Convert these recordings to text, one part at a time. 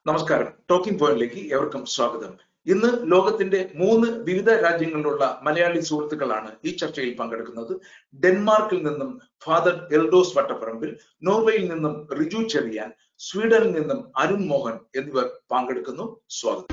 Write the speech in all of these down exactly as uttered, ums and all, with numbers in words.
നമസ്കാരം. ടോക്കിംഗ് പോയിന്റിലേക്ക് ഏവർക്കും സ്വാഗതം. ഇന്ന് ലോകത്തിന്റെ മൂന്ന് വിവിധ രാജ്യങ്ങളിലുള്ള മലയാളി സുഹൃത്തുക്കളാണ് ഈ ചർച്ചയിൽ പങ്കെടുക്കുന്നത്. ഡെൻമാർക്കിൽ നിന്നും ഫാദർ എൽഡോസ് വട്ടപ്പറമ്പിൽ, നോർവേയിൽ നിന്നും റിജു ചെറിയാൻ, സ്വീഡനിൽ നിന്നും അരുൺ മോഹൻ എന്നിവർ പങ്കെടുക്കുന്നു. സ്വാഗതം.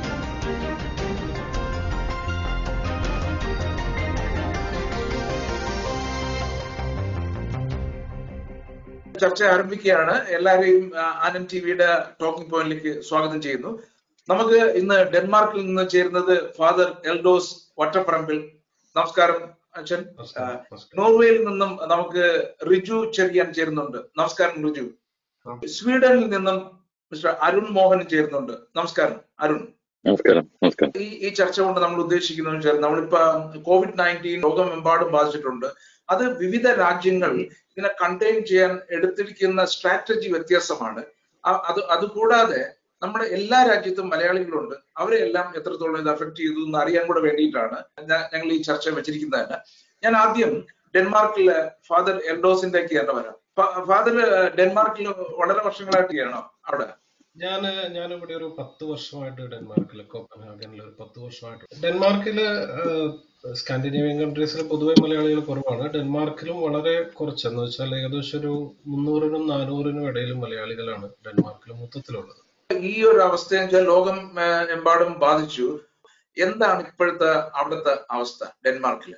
ചർച്ച ആരംഭിക്കുകയാണ്. എല്ലാവരെയും ആനന്ദ് ടിവിയുടെ ടോക്കിംഗ് പോയിന്റിലേക്ക് സ്വാഗതം ചെയ്യുന്നു. നമുക്ക് ഇന്ന് ഡെൻമാർക്കിൽ നിന്ന് ചേരുന്നത് ഫാദർ എൽഡോസ് വട്ടപ്പറമ്പിൽ. നമസ്കാരം അച്ഛൻ. നോർവേയിൽ നിന്നും നമുക്ക് റിജു ചെറിയാൻ ചേരുന്നുണ്ട്. നമസ്കാരം റിജു. സ്വീഡനിൽ നിന്നും മിസ്റ്റർ അരുൺ മോഹൻ ചേരുന്നുണ്ട്. നമസ്കാരം അരുൺ. നമസ്കാരം. നമസ്കാരം. ഈ ഈ ചർച്ച കൊണ്ട് നമ്മൾ ഉദ്ദേശിക്കുന്നത് വെച്ചാൽ നമ്മളിപ്പോ കോവിഡ് നയൻറ്റീൻ ലോകമെമ്പാടും ബാധിച്ചിട്ടുണ്ട്. അത് വിവിധ രാജ്യങ്ങൾ ഇതിനെ കണ്ടെയ്ൻ ചെയ്യാൻ എടുത്തിരിക്കുന്ന സ്ട്രാറ്റജി വ്യത്യാസമാണ്. അത് അതുകൂടാതെ നമ്മുടെ എല്ലാ രാജ്യത്തും മലയാളികളുണ്ട്. അവരെ എല്ലാം എത്രത്തോളം ഇത് അഫക്ട് ചെയ്തു എന്ന് അറിയാൻ കൂടെ വേണ്ടിയിട്ടാണ് ഞങ്ങൾ ഈ ചർച്ച വെച്ചിരിക്കുന്നത്. ഞാൻ ആദ്യം ഡെൻമാർക്കിലെ ഫാദർ എൽഡോസിന്റെക്ക് തന്നെ വരാം. ഫാദർ ഡെൻമാർക്കിൽ വളരെ വർഷങ്ങളായിട്ടാണോ അവിടെ? ഞാന് ഞാനിവിടെ ഒരു പത്ത് വർഷമായിട്ട് ഡെൻമാർക്കില് കോപ്പൻഹാഗനിൽ ഒരു പത്ത് വർഷമായിട്ട്. ഡെൻമാർക്കില് സ്കാൻഡിനേവിയൻ കൺട്രീസിൽ പൊതുവെ മലയാളികൾ കുറവാണ്. ഡെൻമാർക്കിലും വളരെ കുറച്ചെന്ന് വെച്ചാൽ ഏകദേശം ഒരു മുന്നൂറിനും നാനൂറിനും ഇടയിലും മലയാളികളാണ് ഡെൻമാർക്കിൽ മൊത്തത്തിലുള്ളത്. ഈ ഒരു അവസ്ഥ ലോകം എമ്പാടും ബാധിച്ചു. എന്താണ് ഇപ്പോഴത്തെ അവിടുത്തെ അവസ്ഥ ഡെൻമാർക്കില്?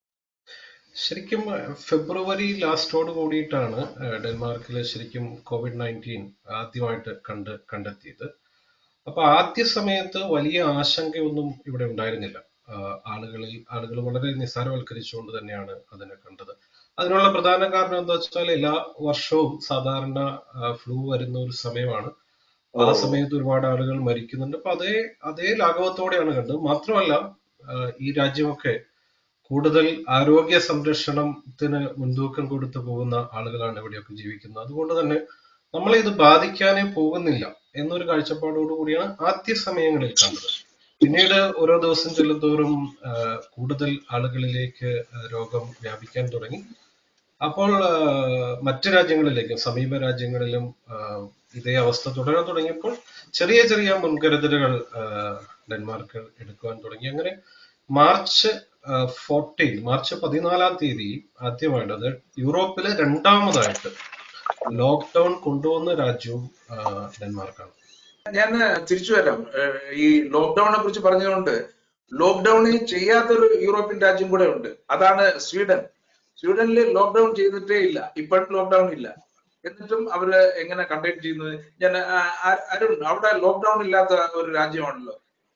ശരിക്കും ഫെബ്രുവരി ലാസ്റ്റോട് കൂടിയിട്ടാണ് ഡെൻമാർക്കിൽ ശരിക്കും കോവിഡ് നയൻറ്റീൻ ആദ്യമായിട്ട് കണ്ട് കണ്ടെത്തിയത്. അപ്പൊ ആദ്യ സമയത്ത് വലിയ ആശങ്കയൊന്നും ഇവിടെ ഉണ്ടായിരുന്നില്ല. ആളുകളിൽ ആളുകൾ വളരെ നിസ്സാരവൽക്കരിച്ചുകൊണ്ട് തന്നെയാണ് അതിനെ കണ്ടത്. അതിനുള്ള പ്രധാന കാരണം എന്താ വെച്ചാൽ എല്ലാ വർഷവും സാധാരണ ഫ്ലൂ വരുന്ന ഒരു സമയമാണ്. ആ സമയത്ത് ഒരുപാട് ആളുകൾ മരിക്കുന്നുണ്ട്. അപ്പൊ അതേ അതേ ലാഘവത്തോടെയാണ് കണ്ടത്. മാത്രമല്ല ഈ രാജ്യമൊക്കെ കൂടുതൽ ആരോഗ്യ സംരക്ഷണത്തിന് മുൻതൂക്കം കൊടുത്തു പോകുന്ന ആളുകളാണ് ഇവിടെയൊക്കെ ജീവിക്കുന്നത്. അതുകൊണ്ട് തന്നെ നമ്മളെ ഇത് ബാധിക്കാനേ പോകുന്നില്ല എന്നൊരു കാഴ്ചപ്പാടോടു കൂടിയാണ് ആദ്യ സമയങ്ങളിൽ കണ്ടത്. പിന്നീട് ഓരോ ദിവസം ചെല്ലുന്തോറും കൂടുതൽ ആളുകളിലേക്ക് രോഗം വ്യാപിക്കാൻ തുടങ്ങി. അപ്പോൾ മറ്റു രാജ്യങ്ങളിലേക്കും സമീപ രാജ്യങ്ങളിലും ഇതേ അവസ്ഥ തുടരാൻ തുടങ്ങിയപ്പോൾ ചെറിയ ചെറിയ മുൻകരുതലുകൾ ഡെൻമാർക്ക് എടുക്കുവാൻ തുടങ്ങി. അങ്ങനെ മാർച്ച് ഫോർട്ടീൻ മാർച്ച് പതിനാലാം തീയതി ആദ്യമായിട്ട്, അത് യൂറോപ്പിലെ രണ്ടാമതായിട്ട് ലോക്ക്ഡൌൺ കൊണ്ടുവന്ന രാജ്യവും ഡെൻമാർക്കാണ്. ഞാൻ തിരിച്ചു വരാം. ഈ ലോക്ക്ഡൌണിനെ കുറിച്ച് പറഞ്ഞുകൊണ്ട് ലോക്ക്ഡൌണിൽ ചെയ്യാത്തൊരു യൂറോപ്യൻ രാജ്യം കൂടെ ഉണ്ട്. അതാണ് സ്വീഡൻ. സ്വീഡനിൽ ലോക്ക്ഡൌൺ ചെയ്തിട്ടേ ഇല്ല. ഇപ്പോഴും ലോക്ക്ഡൌൺ ഇല്ല. എന്നിട്ടും അവര് എങ്ങനെ കണ്ടെയ്ൻ ചെയ്യുന്നത്? ഞാൻ അരുൺ, അവിടെ ലോക്ക്ഡൌൺ ഇല്ലാത്ത ഒരു രാജ്യമാണല്ലോ.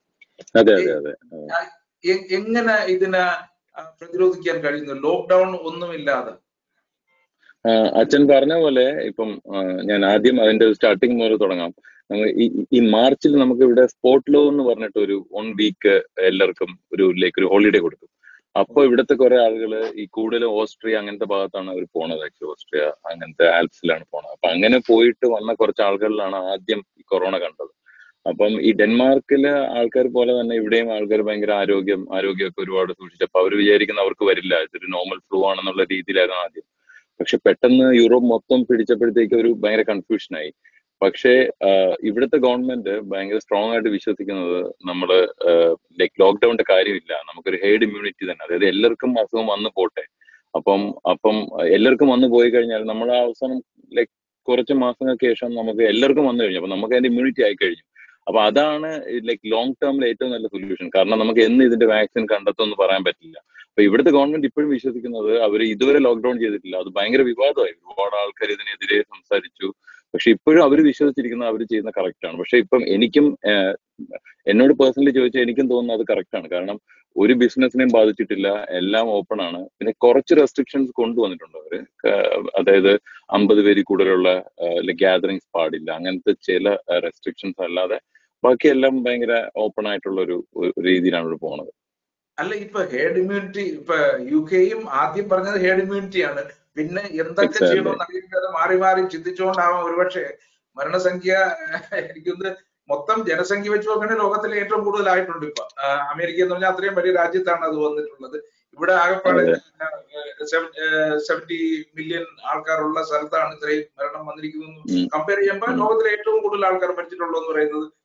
എങ്ങനെ ഇതിനെ പ്രതിരോധിക്കാൻ കഴിയുന്നു ലോക്ക്ഡൌൺ ഒന്നുമില്ലാതെ? അച്ഛൻ പറഞ്ഞ പോലെ ഇപ്പം ഞാൻ ആദ്യം അതിന്റെ സ്റ്റാർട്ടിങ് മുതൽ തുടങ്ങാം. ഈ മാർച്ചിൽ നമുക്ക് ഇവിടെ സ്പോട്ട് ലോ എന്ന് പറഞ്ഞിട്ട് ഒരു വൺ വീക്ക് എല്ലാവർക്കും ഒരു ലൈക്ക് ഒരു ഹോളിഡേ കൊടുത്തു. അപ്പൊ ഇവിടുത്തെ കുറെ ആളുകള് ഈ കൂടുതലും ഓസ്ട്രിയ അങ്ങനത്തെ ഭാഗത്താണ് അവർ പോണത്. ആക്ച്വലി ഓസ്ട്രിയ അങ്ങനത്തെ ആൽപ്സിലാണ് പോണത്. അപ്പൊ അങ്ങനെ പോയിട്ട് വന്ന കുറച്ച് ആളുകളിലാണ് ആദ്യം ഈ കൊറോണ കണ്ടത്. അപ്പം ഈ ഡെൻമാർക്കിലെ ആൾക്കാർ പോലെ തന്നെ ഇവിടെയും ആൾക്കാർ ഭയങ്കര ആരോഗ്യം ആരോഗ്യമൊക്കെ ഒരുപാട് സൂക്ഷിച്ചപ്പോൾ അവർ വിചാരിക്കുന്ന അവർക്ക് വരില്ല, ഇതൊരു നോർമൽ ഫ്ലൂ ആണെന്നുള്ള രീതിയിലായിരുന്നു ആദ്യം. പക്ഷെ പെട്ടെന്ന് യൂറോപ്പ് മൊത്തം പിടിച്ചപ്പോഴത്തേക്ക് ഒരു ഭയങ്കര കൺഫ്യൂഷനായി. പക്ഷേ ഇവിടുത്തെ ഗവൺമെന്റ് ഭയങ്കര സ്ട്രോങ് ആയിട്ട് വിശ്വസിക്കുന്നത് നമ്മള് ലൈക്ക് ലോക്ക്ഡൌണിന്റെ കാര്യമില്ല, നമുക്കൊരു ഹെർഡ് ഇമ്മ്യൂണിറ്റി തന്നെ, അതായത് എല്ലാവർക്കും അസുഖം വന്നു പോട്ടെ. അപ്പം അപ്പം എല്ലാവർക്കും വന്നു പോയി കഴിഞ്ഞാൽ നമ്മൾ ആ അവസാനം ലൈക്ക് കുറച്ച് മാസങ്ങൾക്ക് ശേഷം നമുക്ക് എല്ലാവർക്കും വന്നു കഴിഞ്ഞു. അപ്പൊ നമുക്ക് അതിന്റെ ഇമ്മ്യൂണിറ്റി ആയി കഴിഞ്ഞു. അപ്പൊ അതാണ് ലൈക്ക് ലോങ് ടേമിൽ ഏറ്റവും നല്ല സൊല്യൂഷൻ. കാരണം നമുക്ക് എന്ന് ഇതിന്റെ വാക്സിൻ കണ്ടെത്തുമെന്ന് പറയാൻ പറ്റില്ല. അപ്പൊ ഇവിടുത്തെ ഗവൺമെന്റ് ഇപ്പോഴും വിശ്വസിക്കുന്നത് അവർ ഇതുവരെ ലോക്ക്ഡൌൺ ചെയ്തിട്ടില്ല. അത് ഭയങ്കര വിവാദമായി, ഒരുപാട് ആൾക്കാർ ഇതിനെതിരെ സംസാരിച്ചു. പക്ഷെ ഇപ്പോഴും അവർ വിശ്വസിച്ചിരിക്കുന്നത് അവർ ചെയ്യുന്ന കറക്റ്റ് ആണ്. പക്ഷെ ഇപ്പം എനിക്കും എന്നോട് പേഴ്സണലി ചോദിച്ചാൽ എനിക്കും തോന്നുന്നത് അത് കറക്റ്റ് ആണ്. കാരണം ഒരു ബിസിനസിനെയും ബാധിച്ചിട്ടില്ല, എല്ലാം ഓപ്പൺ ആണ്. പിന്നെ കുറച്ച് റെസ്ട്രിക്ഷൻസ് കൊണ്ടുവന്നിട്ടുണ്ട് അവര്. അതായത് അമ്പത് പേര് കൂടുതലുള്ള ഗ്യാതറിങ്സ് പാടില്ല, അങ്ങനത്തെ ചില റെസ്ട്രിക്ഷൻസ് അല്ലാതെ ബാക്കിയെല്ലാം ഭയങ്കര ഓപ്പൺ ആയിട്ടുള്ള ഒരു രീതിയിലാണ് ഇവിടെ പോണത്. അല്ല, ഇപ്പൊ ഹേർഡ് ഇമ്മ്യൂണിറ്റി, ഇപ്പൊ യു കെയും ആദ്യം പറഞ്ഞത് ഹേർഡ് ഇമ്മ്യൂണിറ്റി ആണ്. പിന്നെ എന്തൊക്കെ ചെയ്യണമെന്ന് അറിയാതെ മാറി മാറി ചിന്തിച്ചുകൊണ്ടാവാം ഒരുപക്ഷെ മരണസംഖ്യ എനിക്കൊന്ന് മൊത്തം ജനസംഖ്യ വെച്ച് നോക്കണേ ലോകത്തിലെ ഏറ്റവും കൂടുതലായിട്ടുണ്ട്. ഇപ്പൊ അമേരിക്ക എന്ന് പറഞ്ഞാൽ അത്രയും വലിയ രാജ്യത്താണ് അത് വന്നിട്ടുള്ളത്. ഇവിടെ ആകെപ്പാടെ സെവന്റി മില്യൺ ആൾക്കാരുള്ള സ്ഥലത്താണ് ഇത്രയും മരണം വന്നിരിക്കുന്നത്. കമ്പയർ ചെയ്യുമ്പോൾ ലോകത്തിലെ ഏറ്റവും കൂടുതൽ ആൾക്കാർ മരിച്ചിട്ടുള്ളൂ എന്ന് പറയുന്നത്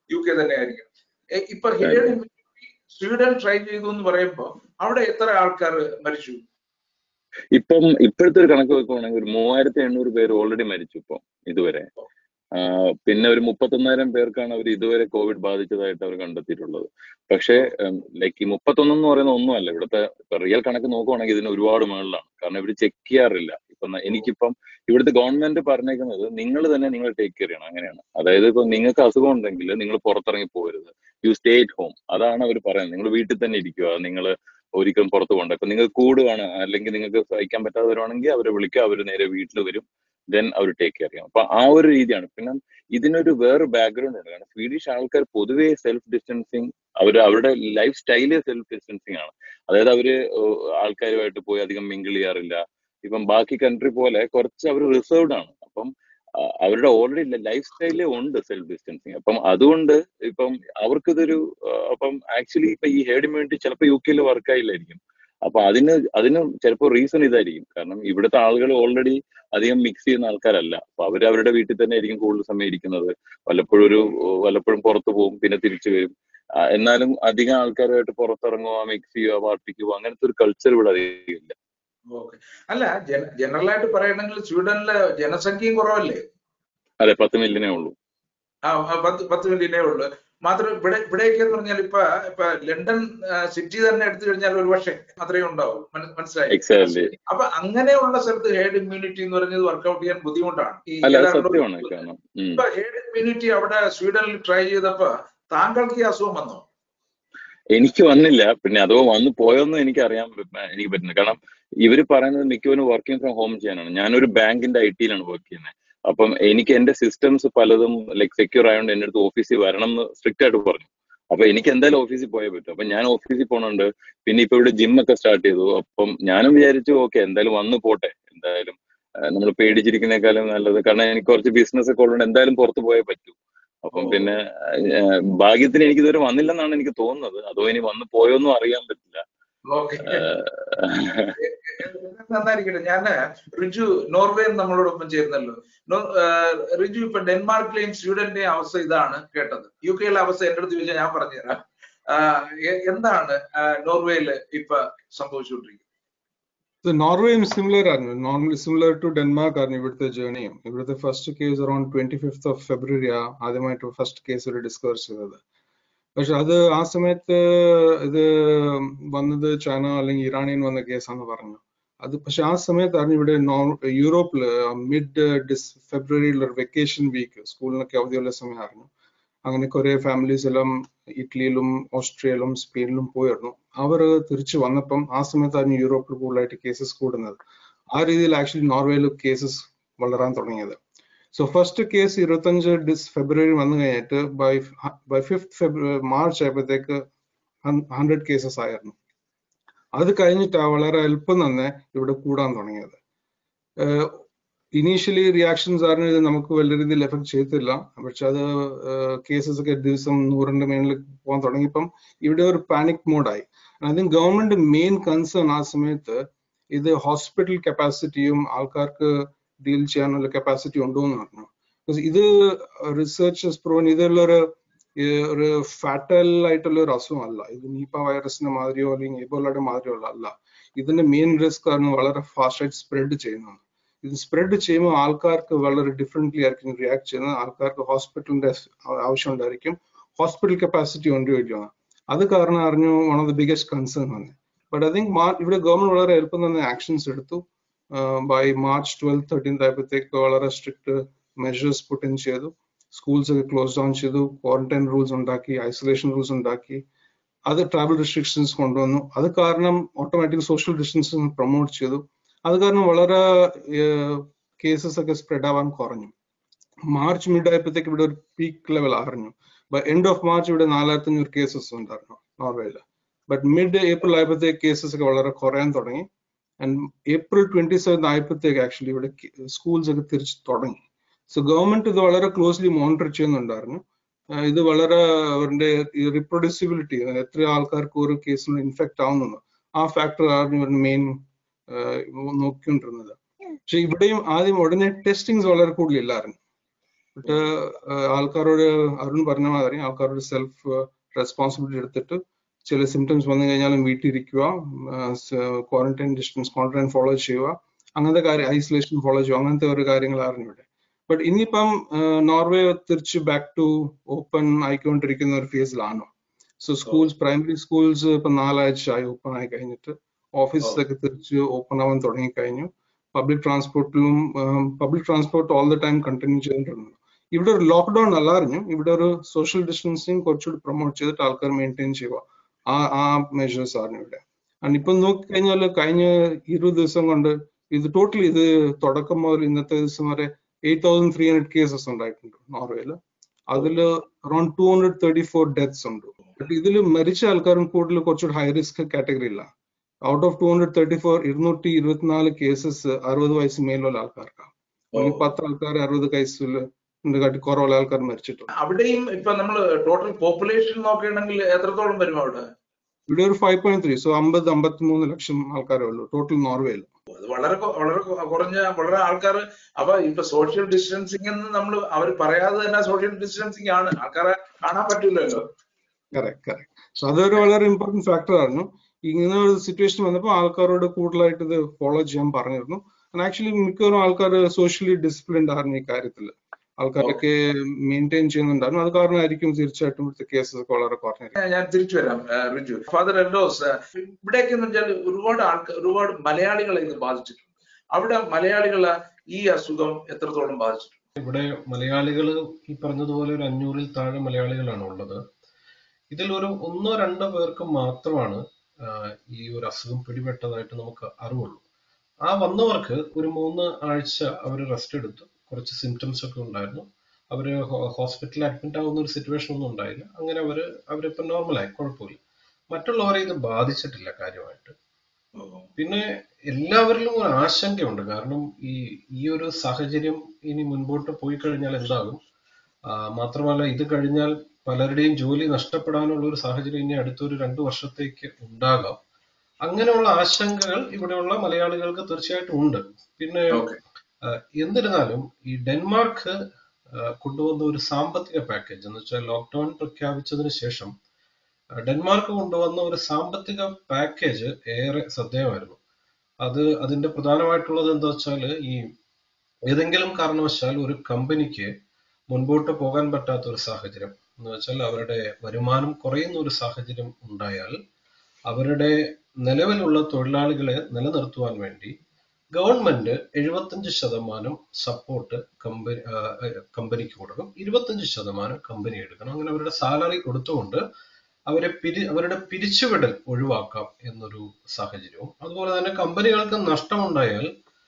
യു കെ തന്നെ ആയിരിക്കും. ഇപ്പൊ ഹെഡ് ഇമ്മ്യൂണിറ്റി സ്വീഡൻ ട്രൈ ചെയ്തു എന്ന് പറയുമ്പോ അവിടെ എത്ര ആൾക്കാർ മരിച്ചു? ഇപ്പം ഇപ്പോഴത്തെ ഒരു കണക്ക് വെക്കുവാണെങ്കിൽ ഒരു മൂവായിരത്തി എണ്ണൂറ് പേര് ഓൾറെഡി മരിച്ചു ഇപ്പം ഇതുവരെ. പിന്നെ ഒരു മുപ്പത്തൊന്നായിരം പേർക്കാണ് അവർ ഇതുവരെ കോവിഡ് ബാധിച്ചതായിട്ട് അവർ കണ്ടെത്തിയിട്ടുള്ളത്. പക്ഷേ ലൈക്ക് ഈ മുപ്പത്തൊന്നെന്ന് പറയുന്ന ഒന്നുമല്ല, ഇവിടുത്തെ റിയൽ കണക്ക് നോക്കുവാണെങ്കിൽ ഇതിന് ഒരുപാട് മുകളിലാണ്. കാരണം ഇവർ ചെക്ക് ചെയ്യാറില്ല. ഇപ്പം എനിക്കിപ്പം ഇവിടുത്തെ ഗവൺമെന്റ് പറഞ്ഞേക്കുന്നത് നിങ്ങൾ തന്നെ നിങ്ങൾ ടേക്ക് കെയർ ചെയ്യണം, അങ്ങനെയാണ്. അതായത് ഇപ്പൊ നിങ്ങൾക്ക് അസുഖം ഉണ്ടെങ്കിൽ നിങ്ങൾ പുറത്തിറങ്ങി പോകരുത്, യു സ്റ്റേ അറ്റ് ഹോം, അതാണ് അവർ പറയുന്നത്. നിങ്ങൾ വീട്ടിൽ തന്നെ ഇരിക്കുക, നിങ്ങൾ ഒരിക്കലും പുറത്ത് പോകണ്ട. ഇപ്പൊ നിങ്ങൾ കൂടുകയാണ് അല്ലെങ്കിൽ നിങ്ങൾക്ക് സഹിക്കാൻ പറ്റാതെ വരുവാണെങ്കിൽ അവരെ വിളിക്കുക, അവർ നേരെ വീട്ടിൽ വരും, ദെൻ അവർ ടേക്ക് കെയർ ചെയ്യണം. അപ്പൊ ആ ഒരു രീതിയാണ്. പിന്നെ ഇതിനൊരു വേറെ ബാക്ക്ഗ്രൗണ്ട് ഉണ്ട്. കാരണം സ്വീഡിഷ് ആൾക്കാർ പൊതുവേ സെൽഫ് ഡിസ്റ്റൻസിങ്, അവർ അവരുടെ ലൈഫ് സ്റ്റൈല് സെൽഫ് ഡിസ്റ്റൻസിങ് ആണ്. അതായത് അവര് ആൾക്കാരുമായിട്ട് പോയി അധികം മിങ്കിൾ ചെയ്യാറില്ല. ഇപ്പം ബാക്കി കൺട്രി പോലെ കുറച്ച് അവർ റിസർവ്ഡ് ആണ്. അപ്പം അവരുടെ ഓൾറെഡി ലൈഫ് സ്റ്റൈലേ ഉണ്ട് സെൽഫ് ഡിസ്റ്റൻസിങ്. അപ്പം അതുകൊണ്ട് ഇപ്പം അവർക്കിതൊരു അപ്പം ആക്ച്വലി ഇപ്പൊ ഈ ഹെർഡ് ഇമ്മ്യൂണിറ്റി ചിലപ്പോൾ യു കെയിൽ വർക്ക് ആയില്ലായിരിക്കും. അപ്പൊ അതിന് അതിന് ചിലപ്പോൾ റീസൺ ഇതായിരിക്കും. കാരണം ഇവിടുത്തെ ആളുകൾ ഓൾറെഡി അധികം മിക്സ് ചെയ്യുന്ന ആൾക്കാരല്ല. അപ്പൊ അവര് അവരുടെ വീട്ടിൽ തന്നെ ആയിരിക്കും കൂടുതൽ സമയം ഇരിക്കുന്നത്. വല്ലപ്പോഴും ഒരു വല്ലപ്പോഴും പുറത്തു പോകും, പിന്നെ തിരിച്ചു വരും. എന്നാലും അധികം ആൾക്കാരുമായിട്ട് പുറത്തിറങ്ങുക, മിക്സ് ചെയ്യുക, പാർട്ടിക്കുക, അങ്ങനത്തെ ഒരു കൾച്ചർ ഇവിടെ അധികം ഇല്ല. ഓക്കെ. അല്ല, ജനറൽ ആയിട്ട് പറയണമെങ്കിൽ സ്വീഡനിലെ ജനസംഖ്യയും കുറവല്ലേ? അതെ, പത്ത് മില്യനേ ഉള്ളൂ. ആ പത്ത് പത്ത് മില്യനേ ഉള്ളൂ. മാത്രം ഇവിടെ ഇവിടേക്ക് എന്ന് പറഞ്ഞാൽ ഇപ്പൊ ഇപ്പൊ ലണ്ടൻ സിറ്റി തന്നെ എടുത്തു കഴിഞ്ഞാൽ ഒരു പക്ഷേ അത്രയും ഉണ്ടാവും. മനസ്സിലായി? എക്സാക്ട്ലി. അപ്പൊ അങ്ങനെയുള്ള സ്ഥലത്ത് ഹെർഡ് ഇമ്മ്യൂണിറ്റി എന്ന് പറഞ്ഞത് വർക്ക്ഔട്ട് ചെയ്യാൻ ബുദ്ധിമുട്ടാണ്. ഇപ്പൊ ഹെർഡ് ഇമ്മ്യൂണിറ്റി അവിടെ സ്വീഡനിൽ ട്രൈ ചെയ്തപ്പോ താങ്കൾക്ക് ഈ അസുഖം വന്നോ? എനിക്ക് വന്നില്ല. പിന്നെ അതോ വന്നു പോയോന്നും എനിക്ക് അറിയാൻ എനിക്ക് പറ്റുന്നത്. കാരണം ഇവര് പറയുന്നത് മിക്കവരും വർക്കിംഗ് ഫ്രം ഹോം ചെയ്യാനാണ്. ഞാനൊരു ബാങ്കിന്റെ ഐ ടിയിലാണ് വർക്ക് ചെയ്യുന്നത്. അപ്പം എനിക്ക് എന്റെ സിസ്റ്റംസ് പലതും ലൈക് സെക്യൂർ ആയതുകൊണ്ട് എന്റെ അടുത്ത് ഓഫീസിൽ വരണം എന്ന് സ്ട്രിക്റ്റ് ആയിട്ട് പറഞ്ഞു. അപ്പൊ എനിക്ക് എന്തായാലും ഓഫീസിൽ പോയേ പറ്റും. അപ്പൊ ഞാൻ ഓഫീസിൽ പോകണുണ്ട്. പിന്നെ ഇപ്പൊ ഇവിടെ ജിം ഒക്കെ സ്റ്റാർട്ട് ചെയ്തു. അപ്പം ഞാനും വിചാരിച്ചു ഓക്കെ എന്തായാലും വന്നു പോട്ടെ, എന്തായാലും നമ്മൾ പേടിച്ചിരിക്കുന്നേക്കാളും നല്ലത്. കാരണം എനിക്ക് കുറച്ച് ബിസിനസ് ഒക്കെ ഉള്ളതുകൊണ്ട് എന്തായാലും പുറത്ത് പോയേ പറ്റൂ. അപ്പം പിന്നെ ഭാഗ്യത്തിന് എനിക്ക് ഇതുവരെ വന്നില്ലെന്നാണ് എനിക്ക് തോന്നുന്നത്. അതോ ഇനി വന്നു പോയോന്നും അറിയാൻ പറ്റില്ല. നന്നായിരിക്കട്ടെ. ഞാന് റിജു നോർവേ നമ്മളോടൊപ്പം ചേരുന്നല്ലോ. റിജു, ഇപ്പൊ ഡെൻമാർക്കിലെയും സ്വീഡന്റെയും അവസ്ഥ ഇതാണ് കേട്ടത്. യു കെയിലെ അവസ്ഥ എന്റെ അടുത്ത് ചോദിച്ചാൽ ഞാൻ പറഞ്ഞുതരാം. എന്താണ് നോർവേയില് ഇപ്പൊ സംഭവിച്ചുകൊണ്ടിരിക്കുന്നത്? നോർവേയും സിമിലർ ആയിരുന്നു. നോർമലി സിമിലർ ടു ഡെൻമാർക്ക് ആയിരുന്നു ഇവിടുത്തെ ജേർണിയും. ഇവിടുത്തെ first case around twenty fifth of February ആ ആദ്യമായിട്ട് ഫസ്റ്റ് കേസ് ഒരു ഡിസ്കവർ ചെയ്തത്. പക്ഷെ അത് ആ സമയത്ത് ഇത് വന്നത് ചൈന അല്ലെങ്കിൽ ഇറാനിയൻ വന്ന കേസാന്ന് പറഞ്ഞു. അത് പക്ഷെ ആ സമയത്താണ് ഇവിടെ യൂറോപ്പില് മിഡ് ഡിസ് ഫെബ്രുവരിയിൽ ഒരു വെക്കേഷൻ വീക്ക്, സ്കൂളിനൊക്കെ അവധിയുള്ള സമയമായിരുന്നു. അങ്ങനെ കുറെ ഫാമിലീസ് എല്ലാം ഇറ്റലിയിലും ഓസ്ട്രിയയിലും സ്പെയിനിലും പോയിരുന്നു. അവർ തിരിച്ചു വന്നപ്പം ആ സമയത്താണ് യൂറോപ്പിൽ കൂടുതലായിട്ട് കേസസ് കൂടുന്നത്. ആ രീതിയിൽ ആക്ച്വലി നോർവേയിൽ കേസസ് വളരാൻ തുടങ്ങിയത്. സോ ഫസ്റ്റ് കേസ് ഇരുപത്തഞ്ച് ഡിസ് ഫെബ്രുവരി വന്നു കഴിഞ്ഞിട്ട് by by fifth February March ആയപ്പോഴത്തേക്ക് ഹൺഡ്രഡ് കേസസ് ആയിരുന്നു. അത് കഴിഞ്ഞിട്ടാ വളരെ എളുപ്പം തന്നെ ഇവിടെ കൂടാൻ തുടങ്ങിയത്. ഇനീഷ്യലി റിയാക്ഷൻസ് ആയിരുന്നു ഇത് നമുക്ക് വലിയ രീതിയിൽ എഫക്ട് ചെയ്തില്ല. പക്ഷെ അത് കേസസ് ഒക്കെ ദിവസം നൂറിന്റെ മേളിൽ പോകാൻ തുടങ്ങിയപ്പം ഇവിടെ ഒരു പാനിക് മോഡായി. I think government main concern ആ സമയത്ത് ഇത് ഹോസ്പിറ്റൽ കപ്പാസിറ്റിയും ആൾക്കാർക്ക് ഡീൽ ചെയ്യാനുള്ള കപ്പാസിറ്റി ഉണ്ടോ എന്ന് പറഞ്ഞു. ഇത് റിസർച്ചസ് പ്രൂവൻ ഇതുള്ളൊരു ഒരു ഫാറ്റൽ ആയിട്ടുള്ള ഒരു അസുഖമല്ല. ഇത് നീപ്പ വൈറസിന്റെ മാതിരിയോ അല്ലെങ്കിൽ എബോളയുടെ മാതിരിയോ അല്ല. ഇതിന്റെ മെയിൻ റിസ്ക് ആണ് വളരെ ഫാസ്റ്റ് ആയിട്ട് സ്പ്രെഡ് ചെയ്യുന്നത്. ഇത് സ്പ്രെഡ് ചെയ്യുമ്പോൾ ആൾക്കാർക്ക് വളരെ ഡിഫറെന്റ്ലി ആയിരിക്കും റിയാക്ട് ചെയ്യുന്നത്. ആൾക്കാർക്ക് ഹോസ്പിറ്റലിന്റെ ആവശ്യം ഉണ്ടായിരിക്കും, ഹോസ്പിറ്റൽ കപ്പാസിറ്റി ഉണ്ടോ ഇല്ലയോ. അത് കാരണം അറിഞ്ഞു one of the biggest concern ആണ്. ബട്ട് ഐ തിങ്ക് ഇവിടെ ഗവൺമെന്റ് വളരെ എളുപ്പം തന്നെ ആക്ഷൻസ് എടുത്തു. ബൈ മാർച്ച് ട്വൽത്ത് തേർട്ടീൻത് ആയപ്പോഴത്തേക്ക് വളരെ സ്ട്രിക്ട് മെഷേഴ്സ് പുട്ട് ഇൻ ചെയ്തു. സ്കൂൾസ് ഒക്കെ ക്ലോസ് ഡൗൺ ചെയ്തു, ക്വാറന്റൈൻ റൂൾസ് ഉണ്ടാക്കി, ഐസൊലേഷൻ റൂൾസ് ഉണ്ടാക്കി, അത് ട്രാവൽ റെസ്ട്രിക്ഷൻസ് കൊണ്ടുവന്നു. അത് കാരണം ഓട്ടോമാറ്റിക് സോഷ്യൽ ഡിസ്റ്റൻസിങ് പ്രൊമോട്ട് ചെയ്തു. അത് കാരണം വളരെ കേസസ് ഒക്കെ സ്പ്രെഡ് ആവാൻ കുറഞ്ഞു. മാർച്ച് മിഡ് ആയപ്പോഴത്തേക്ക് ഇവിടെ ഒരു പീക്ക് ലെവൽ അറിഞ്ഞു. ബൈ എൻഡ് ഓഫ് മാർച്ച് ഇവിടെ നാലായിരത്തി അഞ്ഞൂറ് കേസസ് ഉണ്ടായിരുന്നു നോർവേയില്. ബട്ട് മിഡ് ഏപ്രിൽ ആയപ്പോഴത്തേക്ക് കേസസ് ഒക്കെ വളരെ കുറയാൻ തുടങ്ങി. ആൻഡ് ഏപ്രിൽ ട്വന്റി സെവൻത് ആയപ്പോഴത്തേക്ക് ആക്ച്വലി ഇവിടെ സ്കൂൾസ് ഒക്കെ തിരിച്ചു തുടങ്ങി. സോ ഗവൺമെന്റ് ഇത് വളരെ ക്ലോസ്ലി മോണിറ്റർ ചെയ്യുന്നുണ്ടായിരുന്നു. ഇത് വളരെ അവരുടെ റിപ്രൊഡ്യൂസിബിലിറ്റി, എത്ര ആൾക്കാർക്ക് ഒരു കേസിൽ ഇൻഫെക്ട് ആവുന്നു, ആ ഫാക്ടർ ആയിരുന്നു ഇവരുടെ മെയിൻ നോക്കിക്കൊണ്ടിരുന്നത്. പക്ഷെ ഇവിടെയും ആദ്യം ഉടനെ ടെസ്റ്റിംഗ്സ് വളരെ കൂടുതലില്ലായിരുന്നു. ബട്ട് ആൾക്കാരോട് അരുൺ പറഞ്ഞ മാതിരി ആൾക്കാരോട് സെൽഫ് റെസ്പോൺസിബിലിറ്റി എടുത്തിട്ട് ചില സിംറ്റംസ് വന്നു കഴിഞ്ഞാലും വീട്ടിലിരിക്കുക, ക്വാറന്റൈൻ ഡിസ്റ്റൻസ് ക്വാറന്റൈൻ ഫോളോ ചെയ്യുക, അങ്ങനത്തെ കാര്യം ഐസൊലേഷൻ ഫോളോ ചെയ്യുക, അങ്ങനത്തെ ഒരു കാര്യങ്ങളായിരുന്നു ഇവിടെ. ബട്ട് ഇനിയിപ്പം നോർവേ തിരിച്ച് ബാക്ക് ടു ഓപ്പൺ ആയിക്കൊണ്ടിരിക്കുന്ന ഒരു ഫേസിലാണ്. സോ സ്കൂൾസ് പ്രൈമറി സ്കൂൾസ് ഇപ്പൊ നാലാഴ്ച ആയി ഓപ്പൺ ആയി കഴിഞ്ഞിട്ട്, ഓഫീസൊക്കെ തിരിച്ച് ഓപ്പൺ ആവാൻ തുടങ്ങി കഴിഞ്ഞു. പബ്ലിക് ട്രാൻസ്പോർട്ടിലും public transport all the time continue ചെയ്തിട്ടുണ്ട്. ഇവിടെ ഒരു ലോക്ക്ഡൌൺ അല്ലായിരുന്നു, ഇവിടെ ഒരു സോഷ്യൽ ഡിസ്റ്റൻസിങ് കുറച്ചുകൂടി പ്രൊമോട്ട് ചെയ്തിട്ട് ആൾക്കാർ മെയിൻറ്റെയിൻ ചെയ്യുക, ആ ആ മെഷേഴ്സ് ആണ് ഇവിടെ. ആൻഡ് ഇപ്പൊ നോക്കിക്കഴിഞ്ഞാൽ കഴിഞ്ഞ ഇരുപത് ദിവസം കൊണ്ട് ഇത് ടോട്ടലി ഇത് തുടക്കം മുതൽ ഇന്നത്തെ ദിവസം വരെ eight thousand three hundred cases ഉണ്ടായിട്ടുണ്ട് നോർവേയിൽ. അതിൽ around two hundred thirty four deaths ഉണ്ട്. ബട്ട് ഇതിൽ മരിച്ച ആൾക്കാരും കൂടുതൽ കുറച്ചുകൂടി ഹൈ റിസ്ക് കാറ്റഗറിയില്ല. Out of two hundred thirty four ഇരുന്നൂറ്റി ഇരുപത്തിനാല് കേസസ് അറുപത് വയസ്സ് മേലുള്ള ആൾക്കാർക്കാണ്. ഒരു പത്ത് ആൾക്കാർ അറുപത് വയസ്സിൽ കാട്ടി കുറവുള്ള ആൾക്കാർ മരിച്ചിട്ടുണ്ട്. അവിടെയും ഇപ്പൊ നമ്മൾ ടോട്ടൽ പോപ്പുലേഷൻ നോക്കുകയാണെങ്കിൽ എത്രത്തോളം വരും അവിടെ? ഇവിടെ ഒരു ഫൈവ് പോയിന്റ് ത്രീ സോ അമ്പത് അമ്പത്തി മൂന്ന് ലക്ഷം ആൾക്കാരേ ഉള്ളൂ ടോട്ടൽ നോർവേയിൽ. അത് വളരെ വളരെ കുറഞ്ഞ വളരെ ആൾക്കാർ. അപ്പൊ ഇപ്പൊ സോഷ്യൽ ഡിസ്റ്റൻസിങ് എന്ന് നമ്മൾ അവർ പറയാതെ തന്നെ സോഷ്യൽ ഡിസ്റ്റൻസിങ് ആണ്, ആൾക്കാരെ കാണാൻ പറ്റില്ലല്ലോ. കറക്റ്റ് കറക്റ്റ് സോ അതൊരു വളരെ ഇമ്പോർട്ടന്റ് ഫാക്ടർ ആയിരുന്നു. ഇങ്ങനെ ഒരു സിറ്റുവേഷൻ വന്നപ്പോൾ ആൾക്കാരോട് കൂടുതലായിട്ട് ഇത് ഫോളോ ചെയ്യാൻ പറഞ്ഞിരുന്നു. ആക്ച്വലി മിക്കവാറും ആൾക്കാർ സോഷ്യലി ഡിസിപ്ലിൻഡ് ആയിരുന്നു ഈ കാര്യത്തിൽ, ആൾക്കാരൊക്കെ മെയിൻറ്റെയിൻ ചെയ്യുന്നുണ്ടായിരുന്നു. അത് കാരണമായിരിക്കും തീർച്ചയായിട്ടും ഇവിടുത്തെ കേസസ് ഒക്കെ വളരെ കുറഞ്ഞിരിക്കും. ഞാൻ തിരിച്ചു വരാം റിജു. ഫാദർ എൽദോസ്, ഇവിടേക്ക് എന്ന് വെച്ചാൽ ഒരുപാട് ആൾക്കാർ ഒരുപാട് മലയാളികളെ ഇത് ബാധിച്ചിട്ടുണ്ട്. അവിടെ മലയാളികളെ ഈ അസുഖം എത്രത്തോളം ബാധിച്ചിട്ടുണ്ട്? ഇവിടെ മലയാളികൾ ഈ പറഞ്ഞതുപോലെ ഒരു അഞ്ഞൂറിൽ താഴെ മലയാളികളാണ് ഉള്ളത്. ഇതിൽ ഒരു ഒന്നോ രണ്ടോ പേർക്ക് മാത്രമാണ് ഈ ഒരു അസുഖം പിടിപെട്ടതായിട്ട് നമുക്ക് അറിവുള്ളൂ. ആ വന്നവർക്ക് ഒരു മൂന്ന് ആഴ്ച അവർ റെസ്റ്റ് എടുത്തു, കുറച്ച് സിംറ്റംസ് ഒക്കെ ഉണ്ടായിരുന്നു, അവര് ഹോസ്പിറ്റലിൽ അഡ്മിറ്റ് ആവുന്ന ഒരു സിറ്റുവേഷൻ ഒന്നും ഉണ്ടായില്ല. അങ്ങനെ അവര് അവരിപ്പോ നോർമലായി, കുഴപ്പമില്ല. മറ്റുള്ളവരെ ഇത് ബാധിച്ചിട്ടില്ല കാര്യമായിട്ട്. പിന്നെ എല്ലാവരിലും ഒരു ആശങ്കയുണ്ട്. കാരണം ഈ ഈ ഒരു സാഹചര്യം ഇനി മുൻപോട്ട് പോയി കഴിഞ്ഞാൽ എന്താകും, മാത്രമല്ല ഇത് കഴിഞ്ഞാൽ പലരുടെയും ജോലി നഷ്ടപ്പെടാനുള്ള ഒരു സാഹചര്യം ഇനി അടുത്തൊരു രണ്ടു വർഷത്തേക്ക് ഉണ്ടാകാം. അങ്ങനെയുള്ള ആശങ്കകൾ ഇവിടെയുള്ള മലയാളികൾക്ക് തീർച്ചയായിട്ടും ഉണ്ട്. പിന്നെ എന്നിരുന്നാലും ഈ ഡെൻമാർക്ക് കൊണ്ടുവന്ന ഒരു സാമ്പത്തിക പാക്കേജ് എന്ന് വെച്ചാൽ ലോക്ക്ഡൌൺ പ്രഖ്യാപിച്ചതിന് ശേഷം ഡെൻമാർക്ക് കൊണ്ടുവന്ന ഒരു സാമ്പത്തിക പാക്കേജ് ഏറെ ശ്രദ്ധേയമായിരുന്നു. അത് അതിന്റെ പ്രധാനമായിട്ടുള്ളത് എന്താ വെച്ചാൽ, ഈ ഏതെങ്കിലും കാരണവശാൽ ഒരു കമ്പനിക്ക് മുൻപോട്ട് പോകാൻ പറ്റാത്ത ഒരു സാഹചര്യം എന്ന് വെച്ചാൽ അവരുടെ വരുമാനം കുറയുന്ന ഒരു സാഹചര്യം ഉണ്ടായാൽ അവരുടെ നിലവിലുള്ള തൊഴിലാളികളെ നിലനിർത്തുവാൻ വേണ്ടി ഗവൺമെന്റ് എഴുപത്തഞ്ച് ശതമാനം സപ്പോർട്ട് കമ്പനി കമ്പനിക്ക് കൊടുക്കും, ഇരുപത്തഞ്ച് ശതമാനം കമ്പനി എടുക്കണം. അങ്ങനെ അവരുടെ സാലറി കൊടുത്തുകൊണ്ട് അവരെ പിരി അവരുടെ പിരിച്ചുവിടൽ ഒഴിവാക്കാം എന്നൊരു സാഹചര്യവും, അതുപോലെ തന്നെ കമ്പനികൾക്ക് നഷ്ടമുണ്ടായാൽ